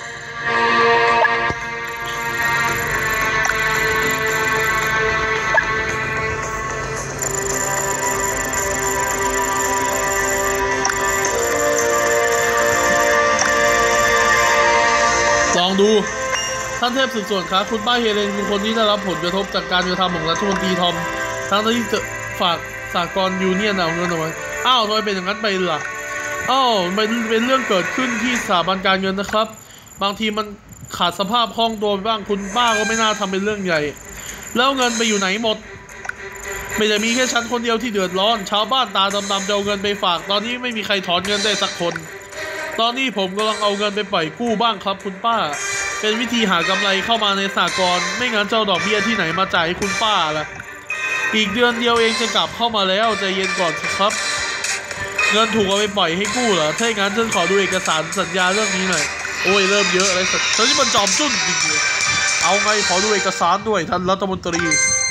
ลองดูท่านเทพสืบสวนครับคุณป้าเฮเลนคือคนที่ได้รับผลกระทบจากการกระทำของรัฐมนตรีทอมทั้งที่จะฝากสากลยูเนียนเอาเงินเอาไว้อ้าวทำไมเป็นอย่างนั้นไปล่ะอ้าวมันเป็นเรื่องเกิดขึ้นที่สถาบันการเงินนะครับบางทีมันขาดสภาพคล่องตัวบ้างคุณป้าก็ไม่น่าทำเป็นเรื่องใหญ่แล้วเงินไปอยู่ไหนหมดไม่ได้มีแค่ฉันคนเดียวที่เดือดร้อนชาวบ้านตาดำๆจะเอาเงินไปฝากตอนนี้ไม่มีใครถอนเงินได้สักคนตอนนี้ผมกำลังเอาเงินไปปล่อยกู้บ้างครับคุณป้าเป็นวิธีหากำไรเข้ามาในสหกรณ์ไม่งั้นเจ้าดอกเบี้ยที่ไหนมาจ่ายให้คุณป้าล่ะอีกเดือนเดียวเองจะกลับเข้ามาแล้วใจเย็นก่อนครับเงินถูกเอาไปปล่อยให้กู้เหรอถ้าอย่างนั้นฉันขอดูเอกสารสัญญาเรื่องนี้หน่อยโอ้ยเริ่มเยอะอะไรสักตอนนี้มันจอมจุ้นจริงเลยเอาไงขอดูเอกสารด้วยท่านรัฐมนตรี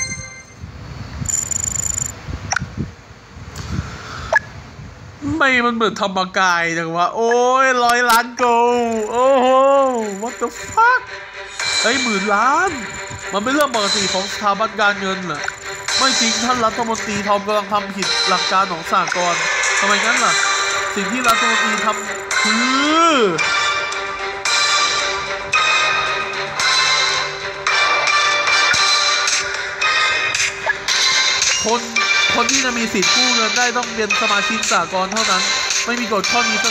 ไม่มันเหมือนธรรมกายจังวะโอ้ยร้อยล้านโกโอ้โห what the fuck ไอ้หมื่นล้านมันเป็นเรื่องปกติของสถาบันการเงินเหรอไม่จริงท่านรัฐมนตรีทอมกำลังทำผิดหลักการของสหกรณ์ทำไมงั้นล่ะสิ่งที่รัฐมนตรีทำคือคนคนที่จะมีสิทธิ์กู้เงินได้ต้องเป็นสมาชิกสหกรณ์เท่านั้นไม่มีกฎข้อนี้สัก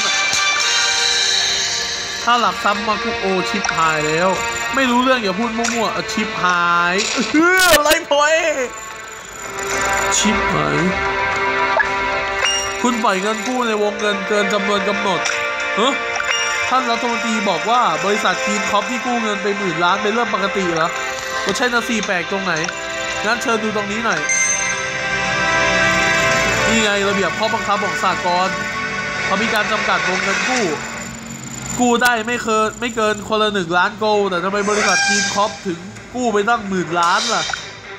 ถ้าหลักซ้ำมาคุกโอชิปหายแล้วไม่รู้เรื่องอย่าพูดมั่วๆชิปหายเฮ้ยอะไรพอยชิปหายคุณปล่อยเงินกู้ในวงเงินเกินจำนวนกำหนดเฮ้ยท่านรัฐมนตรีบอกว่าบริษัทกีนคอปที่กู้เงินไปหมื่นล้านเป็นเรื่องปกติเหรอก็ใช่นะสี่แปลกตรงไหนงั้นเชิญดูตรงนี้หน่อยนี่ไงระเบียบข้อบังคับของสหกรณ์เขามีการจำกัดวงเงินกู้กู้ได้ไม่เกินไม่เกินคนละหนึ่งล้านโกลแต่ทำไมบริษัทกีนคอปถึงกู้ไปตั้งหมื่นล้านล่ะ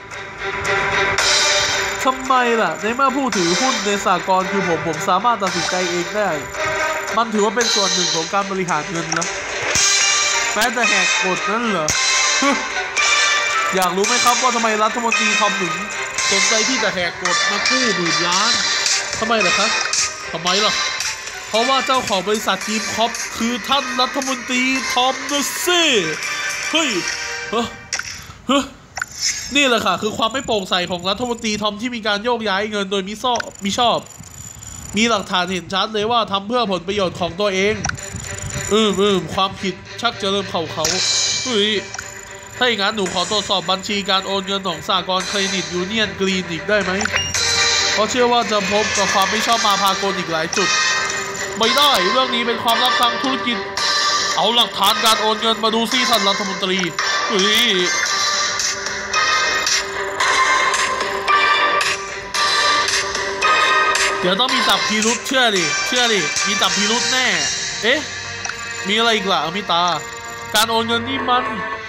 ทำไมล่ะในเมื่อผู้ถือหุ้นในสหกรณ์คือผมผมสามารถตัดสินใจเองได้มันถือว่าเป็นส่วนหนึ่งของการบริหารเงินนะแม้แต่แหกกฎนั่นเหรอ อยากรู้ไหมครับว่าทำไมรัฐมนตรีทอมถึงสนใจที่จะแหกกฎมากู้หมื่นล้านทำไมล่ะครับทำไมล่ะเพราะว่าเจ้าของบริษัทกีนคอปคือท่านรัฐมนตรีทอมนะสิเฮ้ยเฮ้ยเฮ้ยนี่แหละค่ะคือความไม่โปร่งใสของรัฐมนตรีทอมที่มีการโยกย้ายเงินโดยมิชอบมิชอบมีหลักฐานเห็นชัดเลยว่าทำเพื่อผลประโยชน์ของตัวเองอืมอืมความผิดชักจะเริ่มเข้าเขาเฮ้ยถ้าอย่างนั้นหนูขอตรวจสอบบัญชีการโอนเงินของสหกรณ์เครดิตยูเนียนกรีนอีกได้ไหมเพราะเชื่อว่าจะพบกับความไม่ชอบมาพากลอีกหลายจุดไม่ได้เรื่องนี้เป็นความลับทางธุรกิจเอาหลักฐานการโอนเงินมาดูซิท่านรัฐมนตรีเฮ้ยเดี๋ยวต้องมีจับพิรุธเชื่อดิเชื่อดิมีจับพิรุธแน่เอ๊ะมีอะไรอีกล่ะอมิตาการโอนเงินนี่มัน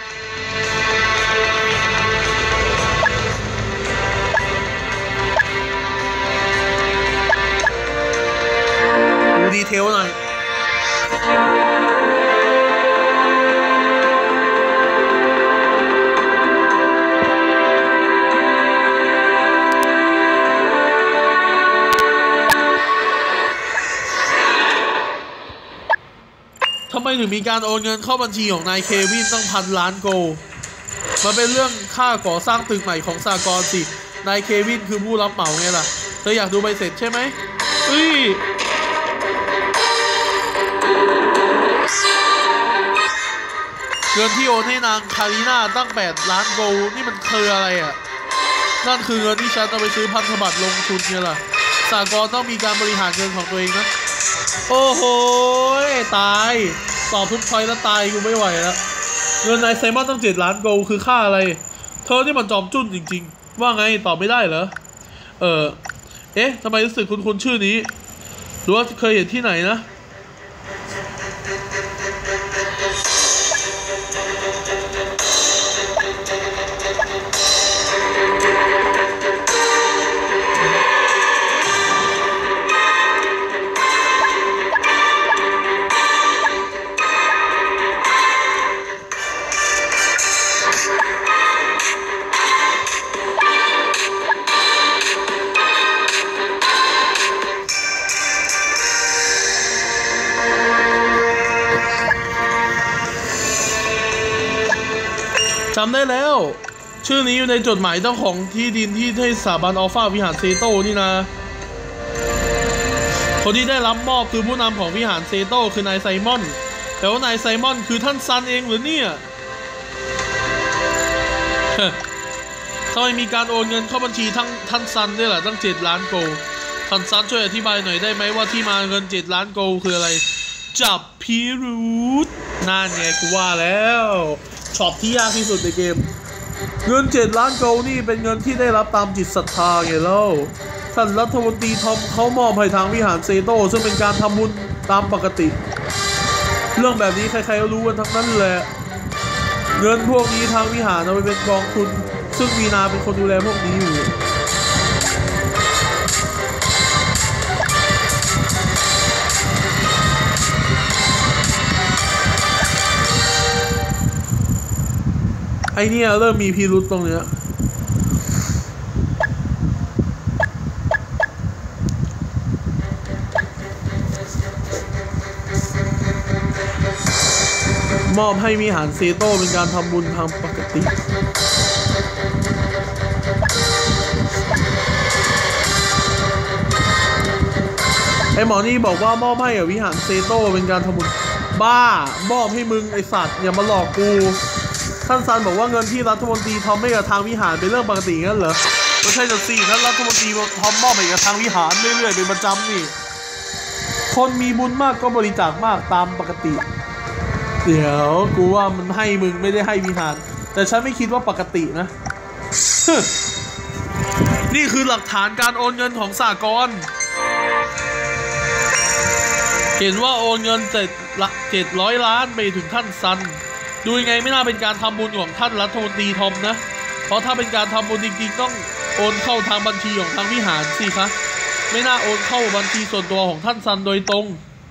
ดูดีเทลหน่อยทำไมถึงมีการโอนเงินเข้าบัญชีของนายเควินตั้งพันล้านโกลมันเป็นเรื่องค่าก่อสร้างตึกใหม่ของสหกรณ์สินายเควินคือผู้รับเหมาไงล่ะเธออยากดูใบเสร็จใช่ไหมเฮ้ยเงินที่โอนให้นางคาริน่าตั้งแปดล้านโกลนี่มันคืออะไรอ่ะนั่นคือเงินที่ฉันเอาไปซื้อพันธบัตรลงทุนไงล่ะสหกรณ์ต้องมีการบริหารเงินของตัวเองนะโอ้โหตายตอบทุกพอยแล้วตายกูไม่ไหวแล้วเงินนายไซมอนตั้งเจ็ดล้านโกลคือค่าอะไรเธอที่มันจอมจุ้นจริงๆว่าไงตอบไม่ได้เหรอเออเอ๊ะทำไมรู้สึกคุ้นๆชื่อนี้หรือว่าเคยเห็นที่ไหนนะจำได้แล้วชื่อนี้อยู่ในจดหมายเจ้าของที่ดินที่ที่สถาบันอัลฟาวิหารเซโต้นี่นะคนที่ได้รับมอบคือผู้นำของวิหารเซโต้คือนายไซมอนแต่ว่านายไซมอนคือท่านซันเองหรือเนี่ยทำไมมีการโอนเงินเข้าบัญชีทั้งท่านซันด้วยล่ะตั้งเจ็ดล้านโกลท่านซันช่วยอธิบายหน่อยได้ไหมว่าที่มาเงินเจ็ดล้านโกลคืออะไรจับพิรุธนั่นไงกูว่าแล้วช็อตที่ยากที่สุดในเกมเงินเจ็ดล้านโกลนี่เป็นเงินที่ได้รับตามจิตศรัทธาไงเล่าท่านรัฐมนตรีทอมเขามอบให้ทางวิหารเซโต้ซึ่งเป็นการทำบุญตามปกติเรื่องแบบนี้ใครๆก็รู้กันทั้งนั้นแหละเงินพวกนี้ทางวิหารเอาไปเป็นกองทุนซึ่งมีนาเป็นคนดูแลพวกนี้อยู่ไอเนี่ยเริ่มมีพิรุธตรงเนี้ยมอบให้วิหารเซโต้เป็นการทำบุญทางปกติไอหมอนี่บอกว่ามอบให้กับวิหารเซโต้เป็นการทำบุญบ้ามอบให้มึงไอสัตว์อย่ามาหลอกกูท่านซันบอกว่าเงินที่รัฐมนตรีทอมให้กับทางวิหารเป็นเรื่องปกติงั้นเหรอไม่ใช่จะสิท่านรัฐมนตรีทอมมอบให้กับทางวิหารเรื่อยๆเป็นประจำนี่คนมีบุญมากก็บริจาคมากตามปกติเดี๋ยวกูว่ามันให้มึงไม่ได้ให้วิหารแต่ฉันไม่คิดว่าปกตินะ นี่คือหลักฐานการโอนเงินของสหกรณ์เห็นว่าโอนเงินเจ็ดละเจ็ดร้อยล้านไปถึงท่านซันดูยังไงไม่น่าเป็นการทำบุญของท่านรัฐมนตรีทอมนะเพราะถ้าเป็นการทำบุญจริงๆต้องโอนเข้าทางบัญชีของทางวิหารสิคะไม่น่าโอนเข้าบัญชีส่วนตัวของท่านซันโดยตรง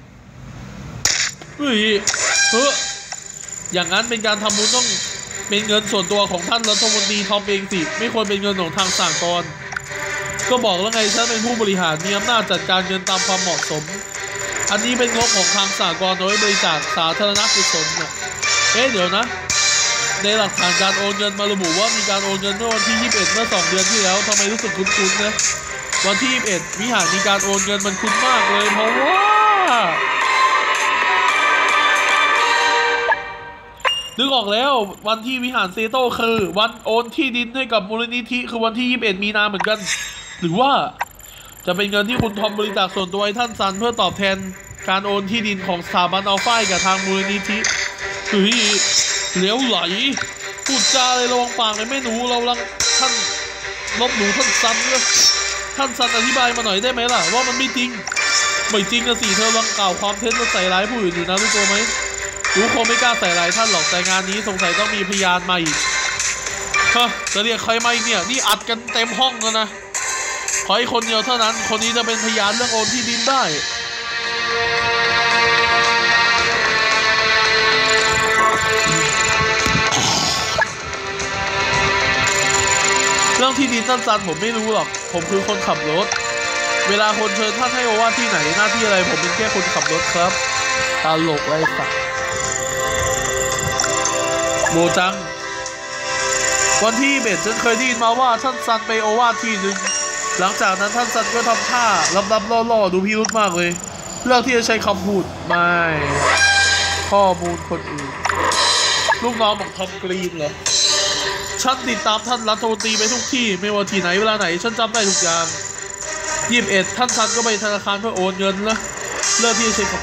เฮ้ยเฮ้ยอย่างนั้นเป็นการทำบุญต้องเป็นเงินส่วนตัวของท่านรัฐมนตรีทอมเองสิไม่ควรเป็นเงินของทางสหกรณ์ก็บอกแล้วไงฉันเป็นผู้บริหารมีอำนาจจัดการเงินตามความเหมาะสมอันนี้เป็นงบของทางสหกรณ์โดยบริจาคสาธารณกุศลน่ะเอ๊ะเดี๋ยวนะในหลักฐานการโอนเงินมาระบุว่ามีการโอนเงินเมื่อวันที่ยี่สิบเอ็ดเมื่อสองเดือนที่แล้วทำไมรู้สึกคุ้นๆนะวันที่ยี่สิบเอ็ดวิหารมีการโอนเงินมันคุ้นมากเลยเพราะว่านึกออกแล้ววันที่วิหารเซโต้คือวันโอนที่ดินให้กับมูลนิธิคือวันที่ยี่สิบเอ็ดมีนาเหมือนกันหรือว่าจะเป็นเงินที่คุณทอมบริจาคส่วนตัวให้ท่านซันเพื่อตอบแทนการโอนที่ดินของสถาบันอัลฟากับทางมูลนิธิเฮ้ยเหลวไหลพูดจาเลยระวังปากเลยแม่หนูเราลังท่านลบหนูท่านซันเลยท่านซันอธิบายมาหน่อยได้ไหมล่ะว่ามันไม่จริงไม่จริงนะสิเธอลังกล่าวความเท็จและใส่ร้ายผู้อื่นอยู่นะรู้ตัวไหมรู้คงไม่กล้าใส่ร้ายท่านหรอกแต่งานนี้สงสัยต้องมีพยานมาอีกฮะจะเรียกใครมาอีกเนี่ยนี่อัดกันเต็มห้องแล้วนะขอให้คนเดียวเท่านั้นคนนี้จะเป็นพยานเรื่องโอนที่ดินได้เรื่องที่ดินท่านซันผมไม่รู้หรอกผมคือคนขับรถเวลาคนเชิญท่านให้โอวาทที่ไหนหน้าที่อะไรผมเป็นแค่คนขับรถครับตลกไรสักโมจังวันที่เบ็ดฉันเคยได้ยินมาว่าท่านซันไปโอวาทที่หนึ่งหลังจากนั้นท่านซันก็ทำท่าลับๆล่อๆดูพิรุธมากเลยเรื่องที่จะใช้คำพูดไม่ข้อมูลคนอื่นลูกน้องของทอมกรีนเหรอฉันติดตามท่านรัฐมนตรีไปทุกที่ไม่ว่าที่ไหนเวลาไหนฉันจำได้ทุกอย่างยี่สิบเอ็ดท่านซันก็ไปธนาคารเพื่อโอนเงินนะเรื่องที่จะใช้คำ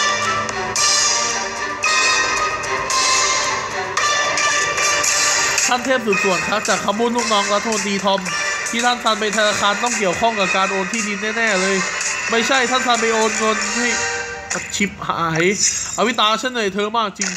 ทท่านเทพสืบสวนครับจากคำพูดลูกน้องรัฐมนตรีทอมที่ท่านซันไปธนาคารต้องเกี่ยวข้องกับการโอนที่ดินแน่ๆเลยไม่ใช่ท่านซันไปโอนเงินให้ชิปหายอวิตาฉันเหนื่อยเธอมากจริง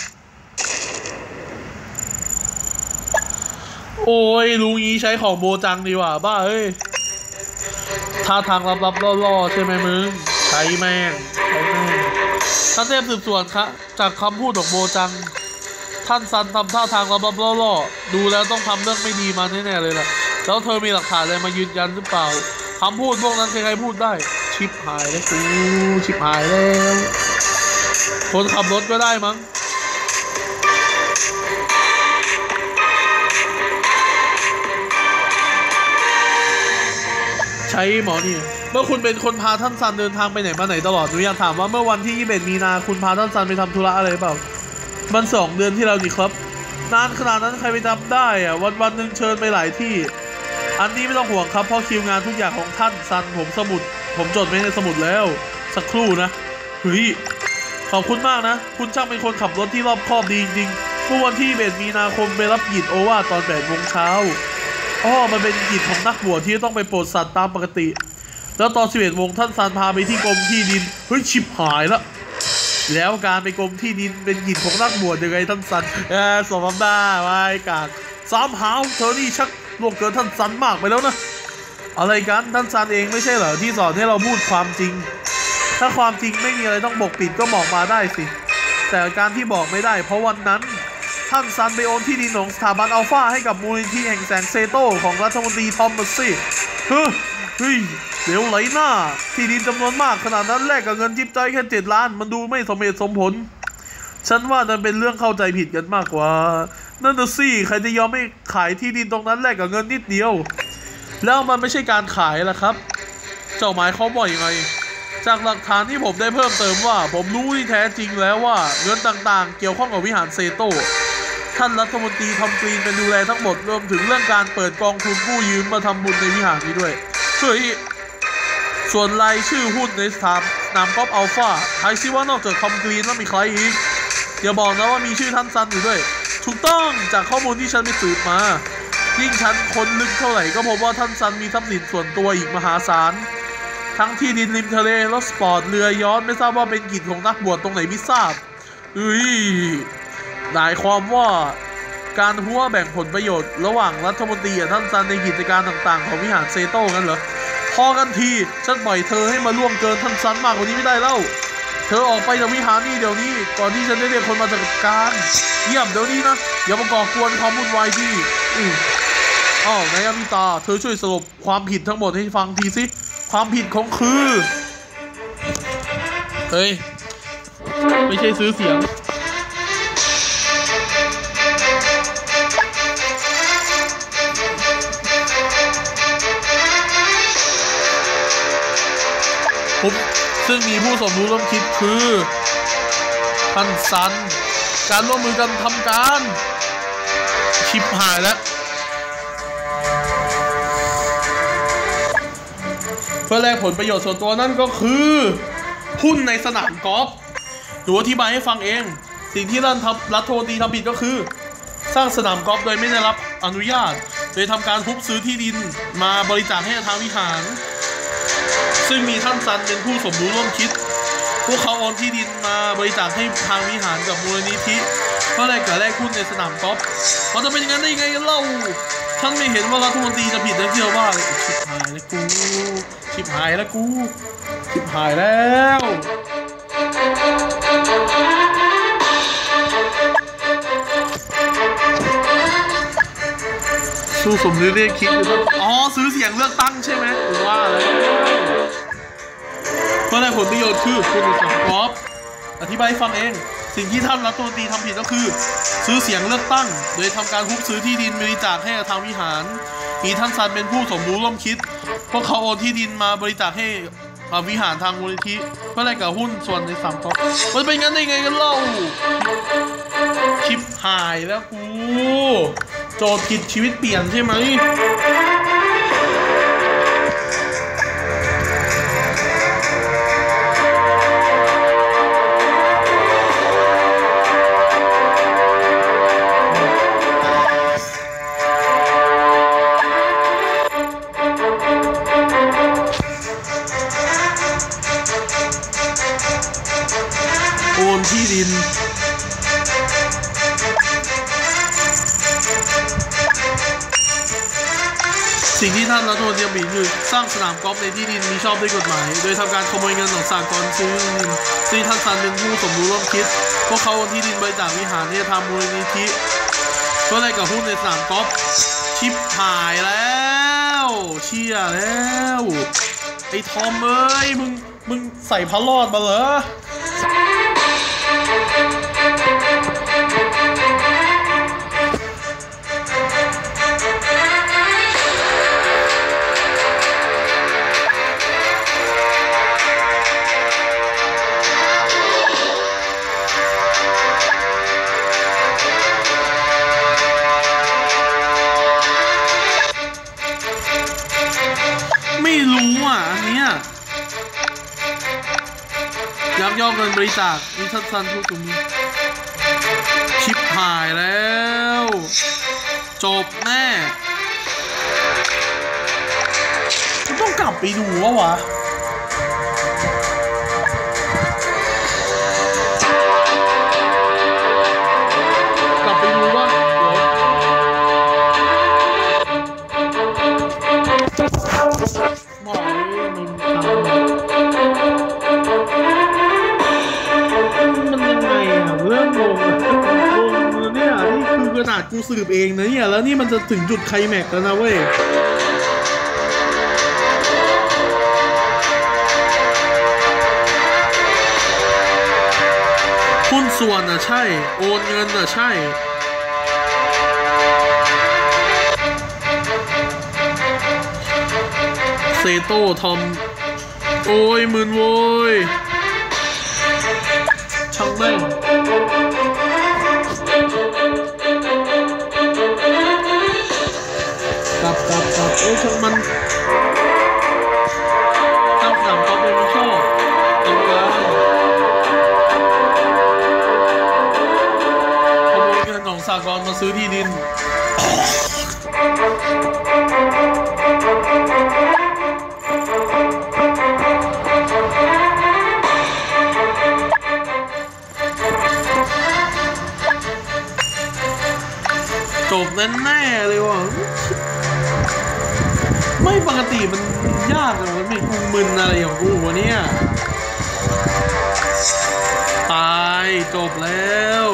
โอ้ยลุงนี้ใช้ของโบจังดีกว่าบ้าเฮ้ยท่าทางลับๆล่อๆใช่ไหมมึงใช้แม่งใช้แม่งท่านเทพสืบสวนครับจากคำพูดของโบจังท่านซันทำท่าทางลับๆล่อๆดูแล้วต้องทำเรื่องไม่ดีมาแน่ๆเลยล่ะแล้วเธอมีหลักฐานอะไรมายืนยันหรือเปล่าคำพูดพวกนั้นใครๆพูดได้ชิปหายแล้วกูชิปหายแล้วคนขับรถก็ได้มั้งใช้หมอนี่เมื่อคุณเป็นคนพาท่านซันเดินทางไปไหนมาไหนตลอดหนูอยากถามว่าเมื่อวันที่ยี่สิบเอ็ดมีนาคุณพาท่านซันไปทำธุระอะไรเปล่ามันสองเดือนที่แล้วนี่ครับนานขนาดนั้นใครไปจำได้อะวันวันหนึ่งเชิญไปหลายที่อันนี้ไม่ต้องห่วงครับเพราะคิวงานทุกอย่างของท่านซันผมสมุดผมจดไว้ในสมุดแล้วสักครู่นะเฮ้ยขอบคุณมากนะคุณช่างเป็นคนขับรถที่รอบคอบดีจริงๆเมื่อวันที่ยี่สิบเอ็ดมีนาคมไปรับกิจโอวาทตอนแปดโมงเช้าอ๋อมันเป็นกิจของนักบวชที่ต้องไปโปรดสัตว์ตามปกติแล้วตอนสิบเอ็ดโมงท่านซันพาไปที่กรมที่ดินเฮ้ยชิบหายละแล้วการไปกรมที่ดินเป็นกิจของนักบวชยังไงท่านซันเออสมบัติไว้กากสามหาวเธอนี่ชักล่วงเกินท่านซันมากไปแล้วนะอะไรกันท่านซันเองไม่ใช่เหรอที่สอนให้เราพูดความจริงถ้าความจริงไม่มีอะไรต้องปกปิดก็บอกมาได้สิแต่การที่บอกไม่ได้เพราะวันนั้นท่านซันไปโอนที่ดินของสถาบันอัลฟาให้กับมูลนิธิแห่งแสงเซโต้ของรัฐมนตรีทอมมัสซี่เฮ้ยเฮ้ยเดี๋ยวไหลหน้าที่ดินจำนวนมากขนาดนั้นแลกกับเงินจิ๊บจ้อยแค่เจ็ดล้านมันดูไม่สมเหตุสมผลฉันว่านั่นเป็นเรื่องเข้าใจผิดกันมากกว่านั่นน่ะสิใครจะยอมให้ขายที่ดินตรงนั้นแลกกับเงินนิดเดียวแล้วมันไม่ใช่การขายล่ะครับเจ้าหมายเขาบอกยังไงจากหลักฐานที่ผมได้เพิ่มเติมว่าผมรู้ที่แท้จริงแล้วว่าเงินต่างๆเกี่ยวข้องกับวิหารเซโต้ท่านรัฐมนตรีทอมกรีนเป็นดูแลทั้งหมดรวมถึงเรื่องการเปิดกองทุนกู้ยืมมาทำบุญในวิหารนี้ด้วยเฮ้ยส่วนรายชื่อหุ้นในสนามสนามกอล์ฟอัลฟาใครซิว่านอกจากทอมกรีนแล้วมีใครอีกอย่าบอกนะว่ามีชื่อท่านซันอยู่ด้วยถูกต้องจากข้อมูลที่ฉันไปสืบมายิ่งฉันค้นลึกเท่าไหร่ก็พบว่าท่านซันมีทรัพย์สินส่วนตัวอีกมหาศาลทั้งที่ดินริมทะเลรถสปอร์ตเรือยอชต์ไม่ทราบว่าเป็นกิจของนักบวชตรงไหนไม่ทราบเอ้ยหมายความว่าการหัวแบ่งผลประโยชน์ระหว่างรัฐมนตรีกับท่านซันในกิจการต่างๆของวิหารเซโต้กันเหรอพอกันทีฉันปล่อยเธอให้มาล่วงเกินท่านซันมากกว่านี้ไม่ได้แล้วเธอออกไปจากวิหารนี่เดี๋ยวนี้ก่อนที่ฉันได้เรียกคนมาจัดการเยี่ยมเดี๋ยวนี้นะอย่ามาก่อกวนความวุ่นวายที่อืออ้าวนายอมิตาเธอช่วยสรุปความผิดทั้งหมดให้ฟังทีสิความผิดของคือเฮ้ยไม่ใช่ซื้อเสียงผมซึ่งมีผู้สมรู้ร่วมคิดคือท่านซันการร่วมมือกันทำการชิบหายแล้วเพื่อแลกผลประโยชน์ส่วนตัวนั่นก็คือหุ้นในสนามกอล์ฟหนูอธิบายให้ฟังเองสิ่งที่ท่านรัฐมนตรีทำผิดก็คือสร้างสนามกอล์ฟโดยไม่ได้รับอนุญาตโดยทำการทุบซื้อที่ดินมาบริจาคให้ทางวิหารซึ่งมีท่านซันเป็นผู้สมรู้ร่วมคิดพวกเขาโอนที่ดินมาบริจาคให้ทางวิหารกับมูลนิธิเพื่อแลกกับแลกหุ้นในสนามกอล์ฟมันจะเป็นอย่างนั้นได้ยังไงกันเล่าฉันไม่เห็นว่ารัฐมนตรีจะผิดนะที่เราว่าชิบหายแล้วกูชิบหายแล้วกูชิบหายแล้วสู้สมรู้เรียกคิดอยู่อ๋อซื้อเสียงเลือกตั้งใช่ไหมผมว่าเลยเพื่อได้ผลประโยชน์คือคุณสมกอบอธิบายให้ฟังเองสิ่งที่ท่านรัฐมนตรีทำผิดก็คือซื้อเสียงเลือกตั้งโดยทำการฮุบซื้อที่ดินบริจาคให้ทางวิหารมีท่านซันเป็นผู้สมรู้ร่วมคิดพวกเขาโอนที่ดินมาบริจาคให้วิหารทางมูลนิธิเพื่อได้กับหุ้นส่วนในสามก๊อฟมันเป็นงั้นได้ไงกันเล่าชิปหายแล้วกูโจทย์ผิดชีวิตเปลี่ยนใช่ไหมสิ่งที่ท่านรัฐมนตรีมีคือสร้างสนามกอล์ฟในที่ดินมีชอบด้วยกฎหมายโดยทำการขโมยเงินของสหกรณ์ซื้อซึ่งท่านซันเป็นผู้สมรู้ร่วมคิดพวกเขาโอนที่ดินบริจาควิหารที่จะทำมูลนิธิก็ได้กับหุ้นในสนามกอล์ฟชิปหายแล้วเชี่ยแล้วไอ้ทอมเอ้ยมึงมึงใส่พระรอดมาเหรอไม่รู้อ่ะอันเนี้ยยักยอกเงินบริจาคนี่ท่านซันพูดตรงนี้ชิปหายแล้วจบแน่ต้องกลับไปดูวะวะกลับไปดูว่าบอกเลยมึงทำมันยังไงอ่ะเริ่มงงงงเนี่ยนี่คือขนาดกูสืบเองนะเนี่ยแล้วนี่มันจะถึงจุดไคลแม็กซ์แล้วนะเว้ยหุ้นส่วนอ่ะใช่โอนเงินอ่ะใช่เซโต้ทอมโอ้ยมึนโว้ยช่างแม่งกลับกลับกลับโอ้ยช่างมันตั้งสนามกอล์ฟไม่ชอบทำงานขโมยเงินของสหกรณ์มาซื้อที่ดินจบแน่ๆเลยว่ะไม่ปกติมันยากเลยมันไม่กูมึนอะไรอย่างกูวะเนี่ยตายจบแล้ว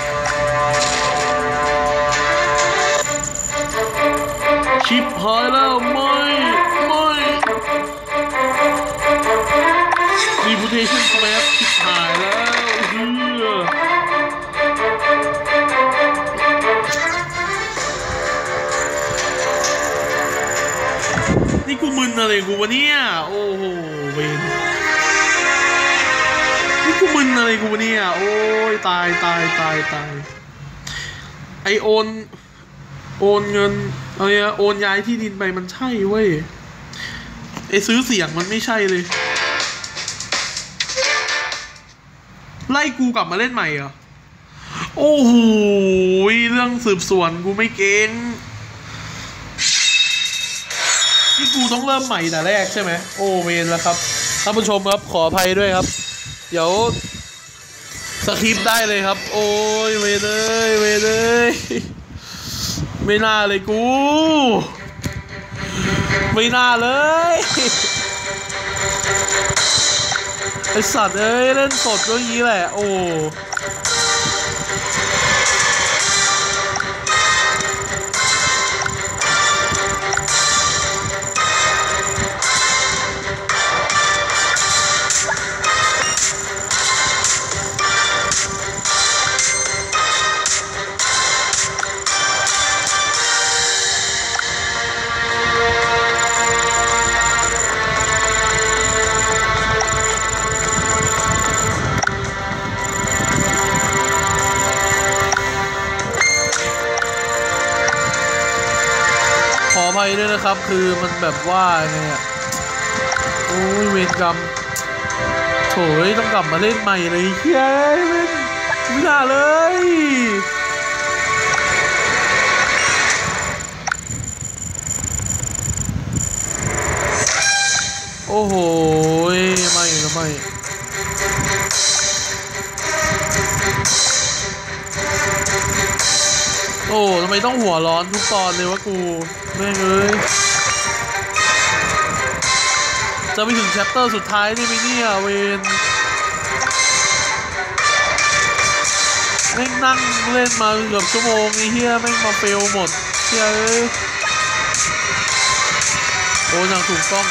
ชิปหายแล้วไม่ไม่ reputation smash ชิปหายแล้วเฮ้ยนี่กูมึนอะไรกูวะเนี่ยโอ้โหเวนนี่กูมึนอะไรกูวะเนี่ยโอ้ยตายตายตายตายไอโอนโอนเงินอะไรอะโอนย้ายที่ดินไปมันใช่เว้ยไอซื้อเสียงมันไม่ใช่เลยไล่กูกลับมาเล่นใหม่เหรอโอ้โหเรื่องสืบสวนกูไม่เก่งนี่กูต้องเริ่มใหม่แต่แรกใช่ไหมโอเวนแล้วครับท่านผู้ชมครับขออภัยด้วยครับเดี๋ยวสคริปต์ได้เลยครับโอ้ยเวนเลยเวนเลยไม่น่าเลยกูไม่น่าเลยไอสัตว์เอ้ยเล่นสดก็อย่างนี้แหละโอ้ขออภัยด้วยนะครับคือมันแบบว่าไงอ่ะโอ้ยเวรกรรมโถ่ต้องกลับมาเล่นใหม่เลยเฮ้ยไม่น่าเลยโอ้โหไม่ก็ไม่โอ้ทำไมต้องหัวร้อนทุกตอนเลยวะกูแม่งเอ้ยจะไปถึงแชปเตอร์สุดท้ายนี่ไหมเนี่ยเวนแม่งนั่งเล่นมาเกือบชั่วโมงไอ้เหี้ยแม่งมาเฟลหมดเหี้ยเอ้ยโอ้ยังถูกต้อง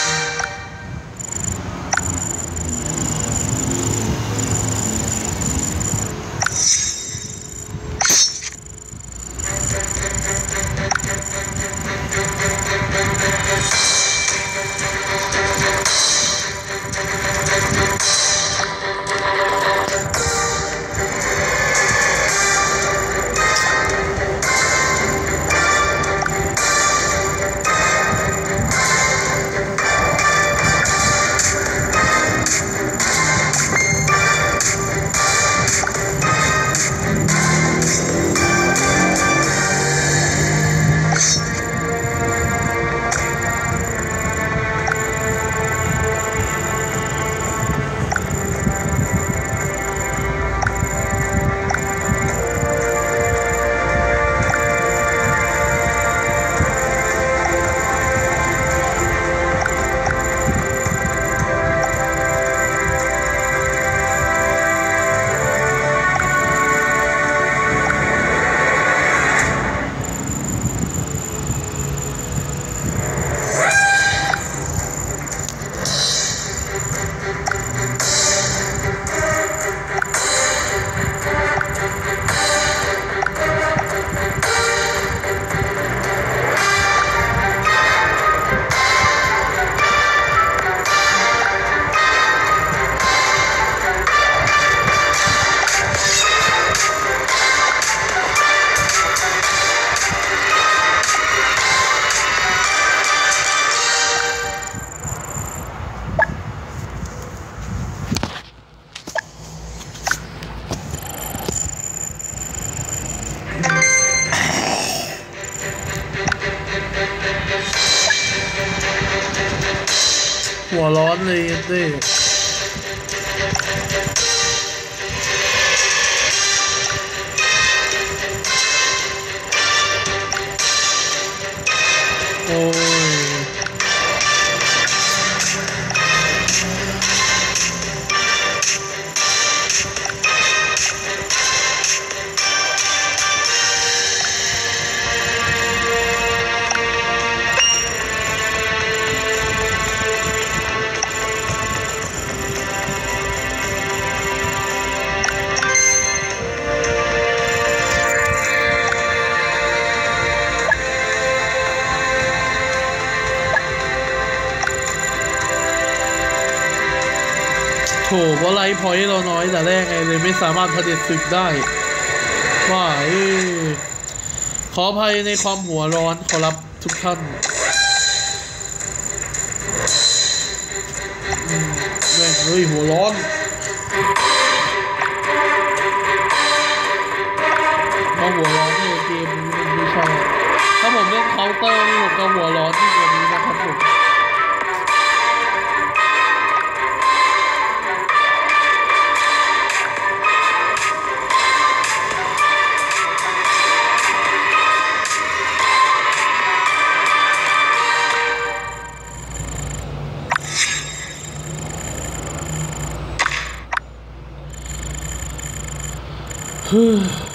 หัวร้อนเลยเด้โอ้ยโถเพราะไลฟ์พอยต์เราน้อยแต่แรกไงเลยไม่สามารถผลิตศึกได้ว่าขออภัยในความหัวร้อนขอรับทุกท่านแม่งเฮ้ยหัวร้อนเพราะหัวร้อนเนี่ยเกมมันไม่ใช่ถ้าผมเล่นเคาน์เตอร์นี่ผมก็หัวร้อนที่กว่านี้นะครับผมฮึ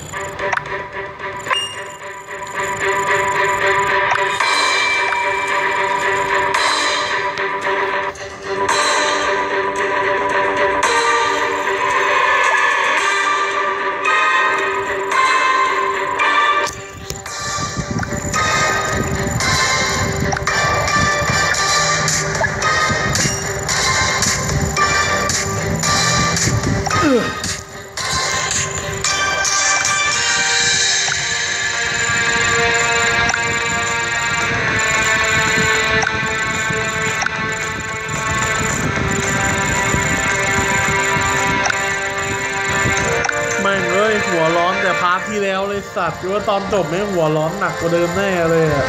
หัวร้อนแต่พาร์ทที่แล้วเลยสัตว์ว่าตอนจบไม่หัวร้อนหนักกว่าเดิมแน่เลยอะ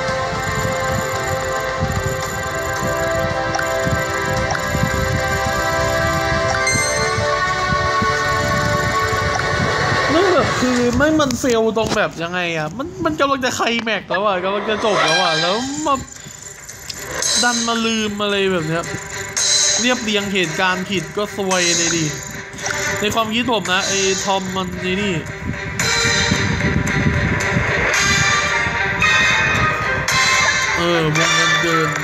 นั่นแบบคือไม่มันเฟลตรงแบบยังไงอะมันมันกำลังจะไคลแม็กซ์แล้วอะกำลังจะจบแล้วอะแล้วมาดันมาลืมอะไรแบบเนี้ยเรียบเรียงเหตุการณ์ผิดก็ซวยเลยดิในความคิดผมนะไอ้ทอมมันนี่เออวงเงินเกิน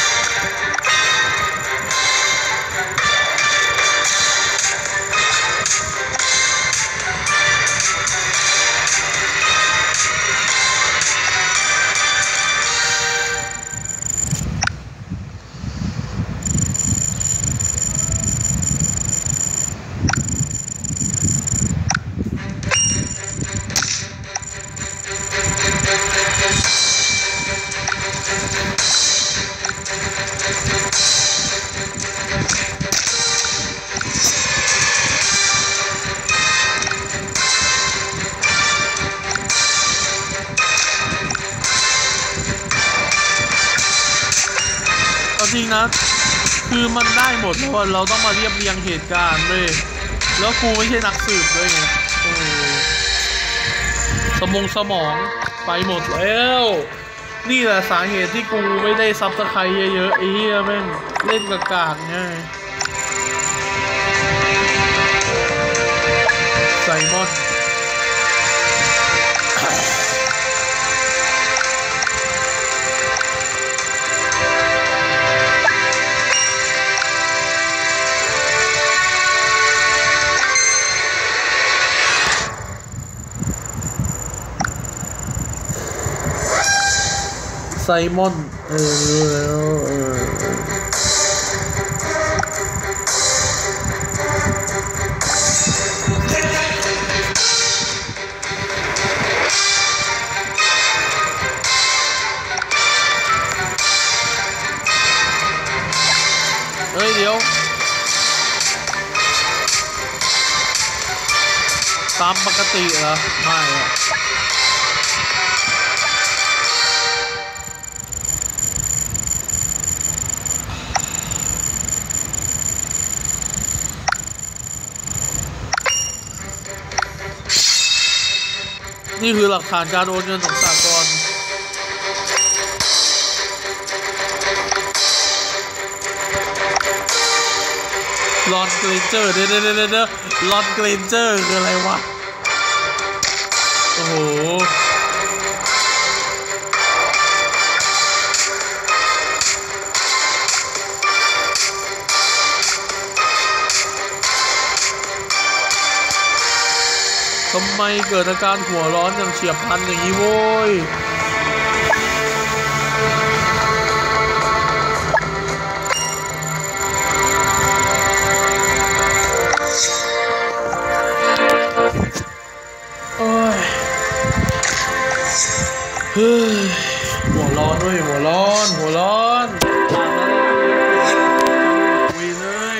จริงนะคือมันได้หมดแล้วเราต้องมาเรียบเรียงเหตุการณ์เลยแล้วกูไม่ใช่นักสืบด้วยไงโอ้สมองสมองไปหมดแล้วนี่แหละสาเหตุที่กูไม่ได้ซับสไครต์เยอะๆไอ้เหี้ยแม่งเล่นกากากไงไซมอนไซมอนเออรู้แล้วเออเฮ้ยเดี๋ยวตามปกติเหรอไม่อะนี่คือหลักฐานการโอนเงินของสหกรณ์ลอนเกรนเจอร์เด้อเด้อเด้อเด้อลอนเกรนเจอร์คืออะไรวะโอ้โหทำไมเกิดอาการหัวร้อนอย่างเฉียบพลันอย่างนี้โว้ยโอ้ยเฮ้ยหัวร้อนด้วยหัวร้อนหัวร้อนคุยเลย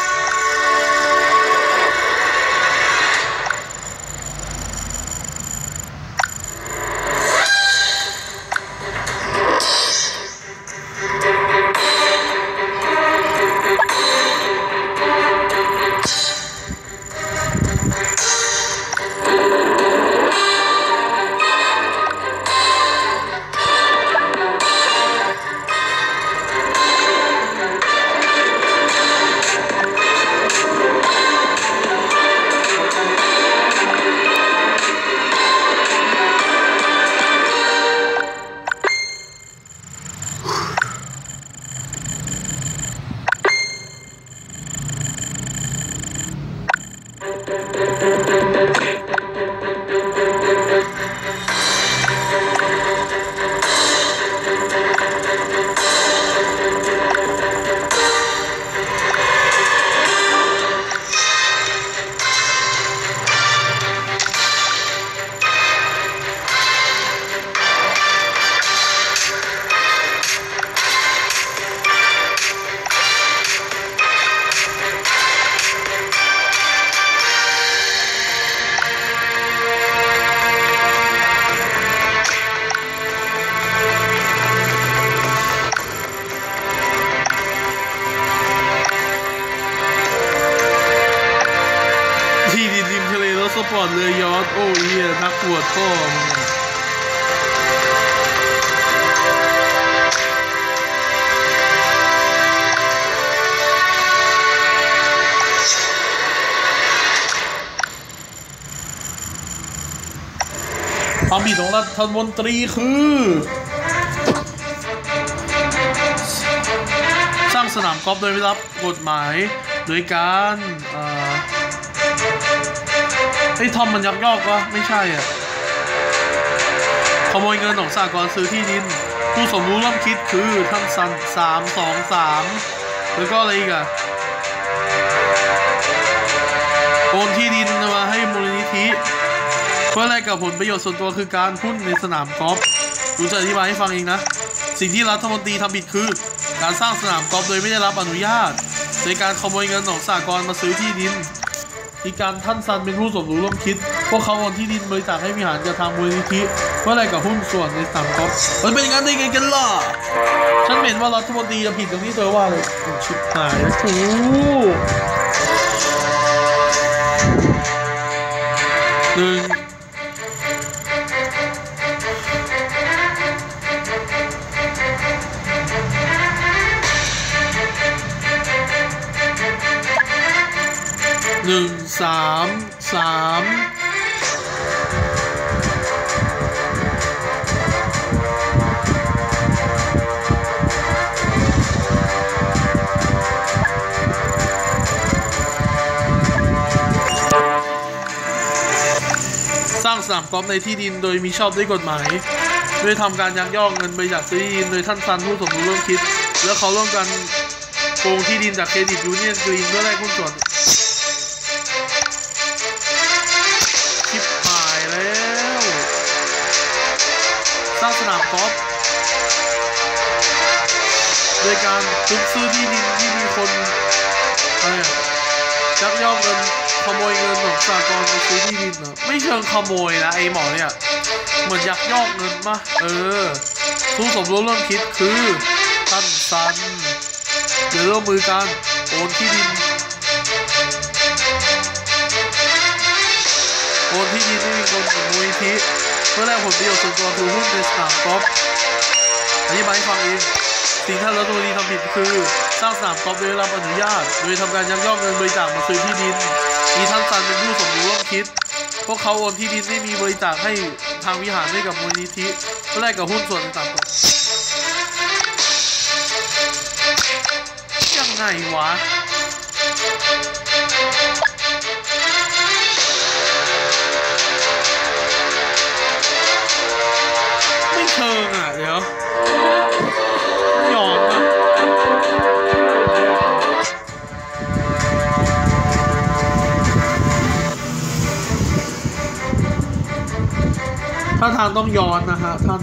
ปอร์ตเรือยอชต์โอ้ยนักปวดพ่อมึงความผิดของรัฐมนตรีคือสร้างสนามกอล์ฟโดยไม่รับกฎหมายโดยการเอ่อไอ้ทอมมันยักยอกวะไม่ใช่อ่ะขโมยเงินของสหกรณ์ซื้อที่ดินผู้สมรู้ร่วมคิดคือท่านซันสามสองสามแล้วก็อะไรอีกอะโอนที่ดินมาให้มูลนิธิเพื่อแลกกับผลประโยชน์ส่วนตัวคือการหุ้นในสนามกอล์ฟกูจะอธิบายให้ฟังเองนะสิ่งที่รัฐมนตรีทำผิดคือการสร้างสนามกอล์ฟโดยไม่ได้รับอนุญาตโดยการขโมยเงินของสหกรณ์มาซื้อที่ดินอีกการท่านซันเป็นผู้สมรู้ร่วมคิดพวกเขาโอนที่ดินบริจาคให้วิหารกับทางมูลนิธิเพื่อแลกกับหุ้นส่วนในสนามกอล์ฟมันเป็นอย่างนั้นได้ไงกันล่ะฉันเห็นว่ารัฐมนตรีจะผิดตรงที่เธอว่าเลยชิบหายแล้วกูหนึ่งหนึ่งสามสามสร้างสนามกอล์ฟในที่ดินโดยมีชอบด้วยกฎหมายโดยทำการยักยอกเงินบริจาคซื้อที่ดินโดยท่านซันผู้สมรู้ร่วมคิดและเขาร่วมกันโกงที่ดินจากเครดิตยูเนียนกรีนเพื่อแลกหุ้นส่วนชิบหายแล้วสร้างสนามกอล์ฟโดยการทุบซื้อที่ดินที่มีคนอะไรยักยอกเงินขโมยเงินของสหกรณ์ไปซื้อที่ดินเหรอไม่เชิงขโมยนะไอหมอเนี่ยเหมือนยักยอกเงินป่ะเออผู้สมรู้ร่วมคิดคือท่านซันเดี๋ยวร่วมมือกันโอนที่ดินโอนที่ดินที่มีคนของมูลนิธิเพื่อแลกผลประโยชน์ส่วนตัวคือหุ้นในสนามกอล์ฟอธิบายให้ฟังเองสิ่งที่รัฐมนตรีทำผิดคือสร้างสนามกอล์ฟโดยไม่รับอนุญาตโดยทำการยักยอกเงินบริจาคมาซื้อที่ดินมีท่านซันเป็นผู้สมรู้ร่วมคิดพวกเขาโอนที่ดินที่มีบริจาคให้ทางวิหารให้กับมูลนิธิเพื่อแลกกับหุ้นส่วนต่างๆยังไงวะไม่เชิงอ่ะเดี๋ยวยอมนะถ้าทางต้องย้อนนะฮะท่าน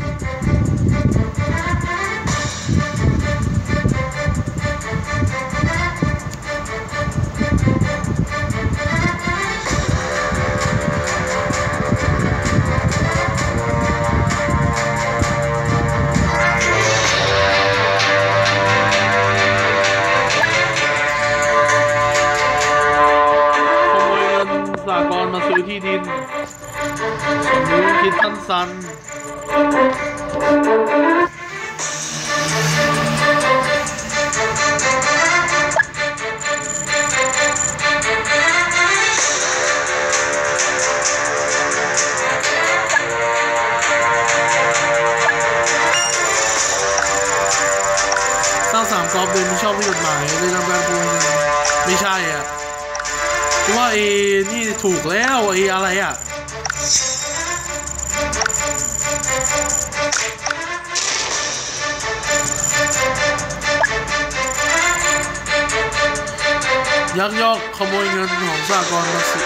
สหกรณ์มาซื้อที่ดินสมรู้คิดท่านซันสร้างสนามกอล์ฟโดยไม่ชอบด้วยกฎหมายโดยทำการโกงเงินไม่ใช่อ่ะว่าไอ้นี่ถูกแล้วไอ้อะไรอ่ะยักยอกขโมยเงินของสหกรณ์มาซื้อ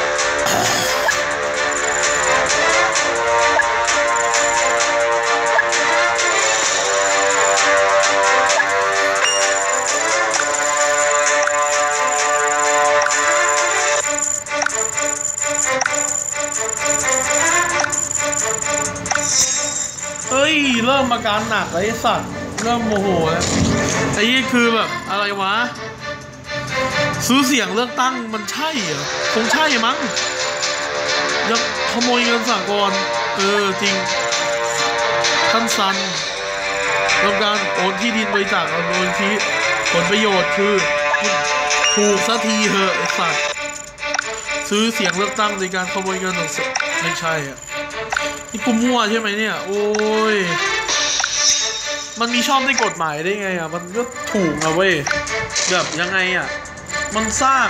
เฮ้ยเริ่มอาการหนักเลยไอ้สัตว์เริ่มโมโหแล้วไอ้นี่คือแบบอะไรวะซื้อเสียงเลือกตั้งมันใช่เหรอคงใช่มั้งยังขโมยเงินสหกรณ์เออจริงท่านซันทำการโอนที่ดินบริจาคเอาโดยที่ผลประโยชน์คือถูกสักทีเหอะไอ้สัตว์ซื้อเสียงเลือกตั้งในการขโมยเงินของไม่ใช่อ่ะนี่กูมั่วใช่ไหมเนี่ยโอ้ยมันมีช่องในกฎหมายได้ไงอ่ะมันก็ถูกนะเว้ยแบบยังไงอ่ะมันสร้าง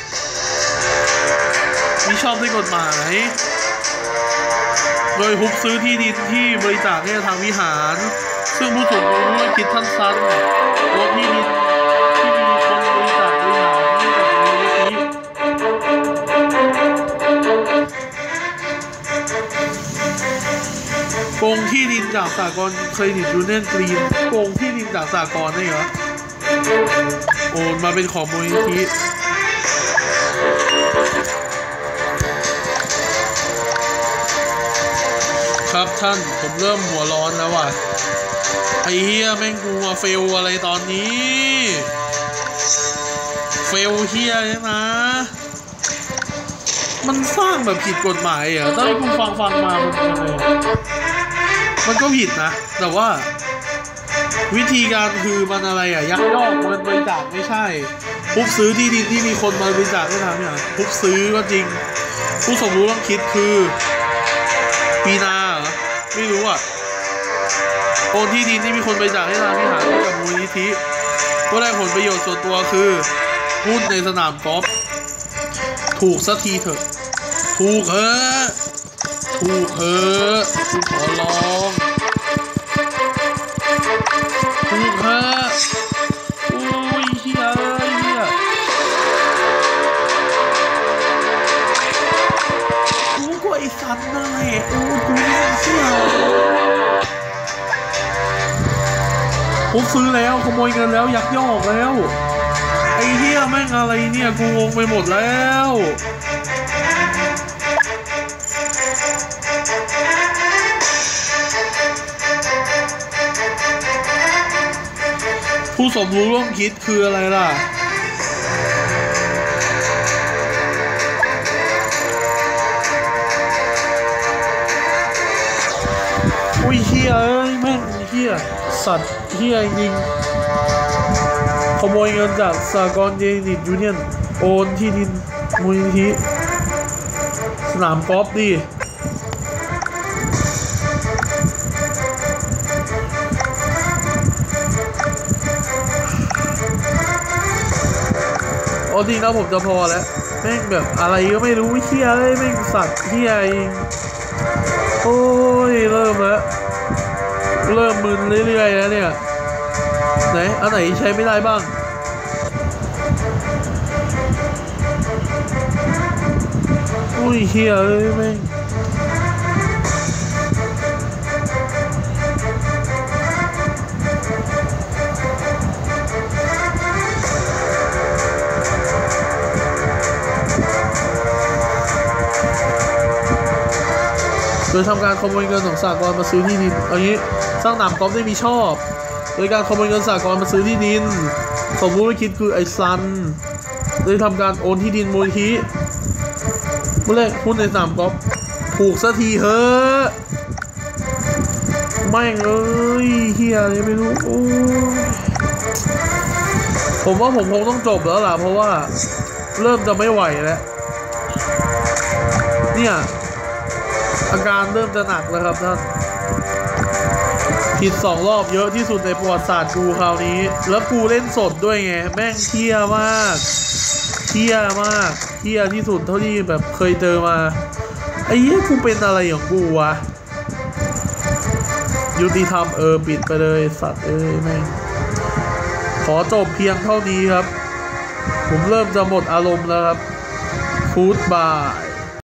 มีช่องในกฎหมายโดยฮุบซื้อที่ดินที่บริจาคให้ทางวิหารซึ่งผู้สมรู้คิดท่านซันรถที่ดินที่มีคนบริจาควิหารให้กับมูลนิธิโกงที่ดินจากสหกรณ์เครดิตยูเนี่ยนกรีนโกงที่ดินจากสหกรณ์ได้เหรอโอนมาเป็นของมูลนิธิครับท่านผมเริ่มหัวร้อนแล้วว่ะไอ้เฮียแม่งกูมาเฟลอะไรตอนนี้เฟลเฮียเนี่ยนะมันสร้างแบบผิดกฎหมายอ่ะตอนที่กูฟังฟังมามันยังไงมันก็ผิดนะแต่ว่าวิธีการคือมันอะไรอ่ะยักยอกเงินบริจาคไม่ใช่ปุ๊บซื้อที่ดินที่มีคนมาบริจาคให้ทำเนี่ยปุ๊บซื้อก็จริงผู้สมรู้ต้องคิดคือปีนาไม่รู้อ่ะโอนที่ดินที่มีคนบริจาคให้ทางวิหารกับมูลนิธิก็ได้ผลประโยชน์ส่วนตัวคือหุ้นในสนามกอล์ฟถูกสักทีเถอะถูกเถอะถูกเถอะถูกขอร้องถูกเถอะโอ้ยเฮียเฮียกูก็ไอ้สัตว์นั่นแหละโอ้กูไม่เชื่อผมซื้อแล้วขโมยเงินแล้วยักยอกแล้วไอ้เหี้ยแม่งอะไรเนี่ยกูงงไปหมดแล้วผู้สมรู้ร่วมคิดคืออะไรล่ะอุ้ยเหี้ยเอ้ยแม่งเหี้ยสัตว์เหี้ยจริงขโมยเงินจากสหกรณ์เครดิตยูเนี่ยนโอนที่ดินมูลนิธิสนามกอล์ฟดิโอ้จริงแล้วผมจะพอแล้วแม่งแบบอะไรก็ไม่รู้เหี้ยเลยแม่งสัตว์เหี้ยเองโอ้ยเริ่มแล้วเริ่มมึนเรื่อยๆแล้วเนี่ยไหนอันไหนใช้ไม่ได้บ้างอุ้ยเฮียเลยแม่งโดยทำการขโมยเงินของสหกรณ์มาซื้อที่ดินเอางี้สร้างหนามกอล์ฟได้มีชอบโดยการขโมยเงินสหกรณ์มาซื้อที่ดินสมมุติว่าคิดคือไอ้ซันโดยทำการโอนที่ดินมูลนิธิเมื่อแรกหุ้นในสนามกอล์ฟถูกสักทีเฮ้อแม่งเอ้ยเฮียยังไม่รู้โอ้ผมว่าผมคงต้องจบแล้วล่ะเพราะว่าเริ่มจะไม่ไหวแล้วเนี่ยอาการเริ่มจะหนักแล้วครับท่านผิดสองรอบเยอะที่สุดในประวัติศาสตร์กูคราวนี้แล้วกูเล่นสดด้วยไงแม่งเที่ยมากเที่ยมากเที่ยที่สุดเท่าที่แบบเคยเจอมาไอ้เหี้ยกูเป็นอะไรของกูวะยุติธรรมเออปิดไปเลยสัตว์เอ้ยแม่งขอจบเพียงเท่านี้ครับผมเริ่มจะหมดอารมณ์แล้วครับฟู้ดบาย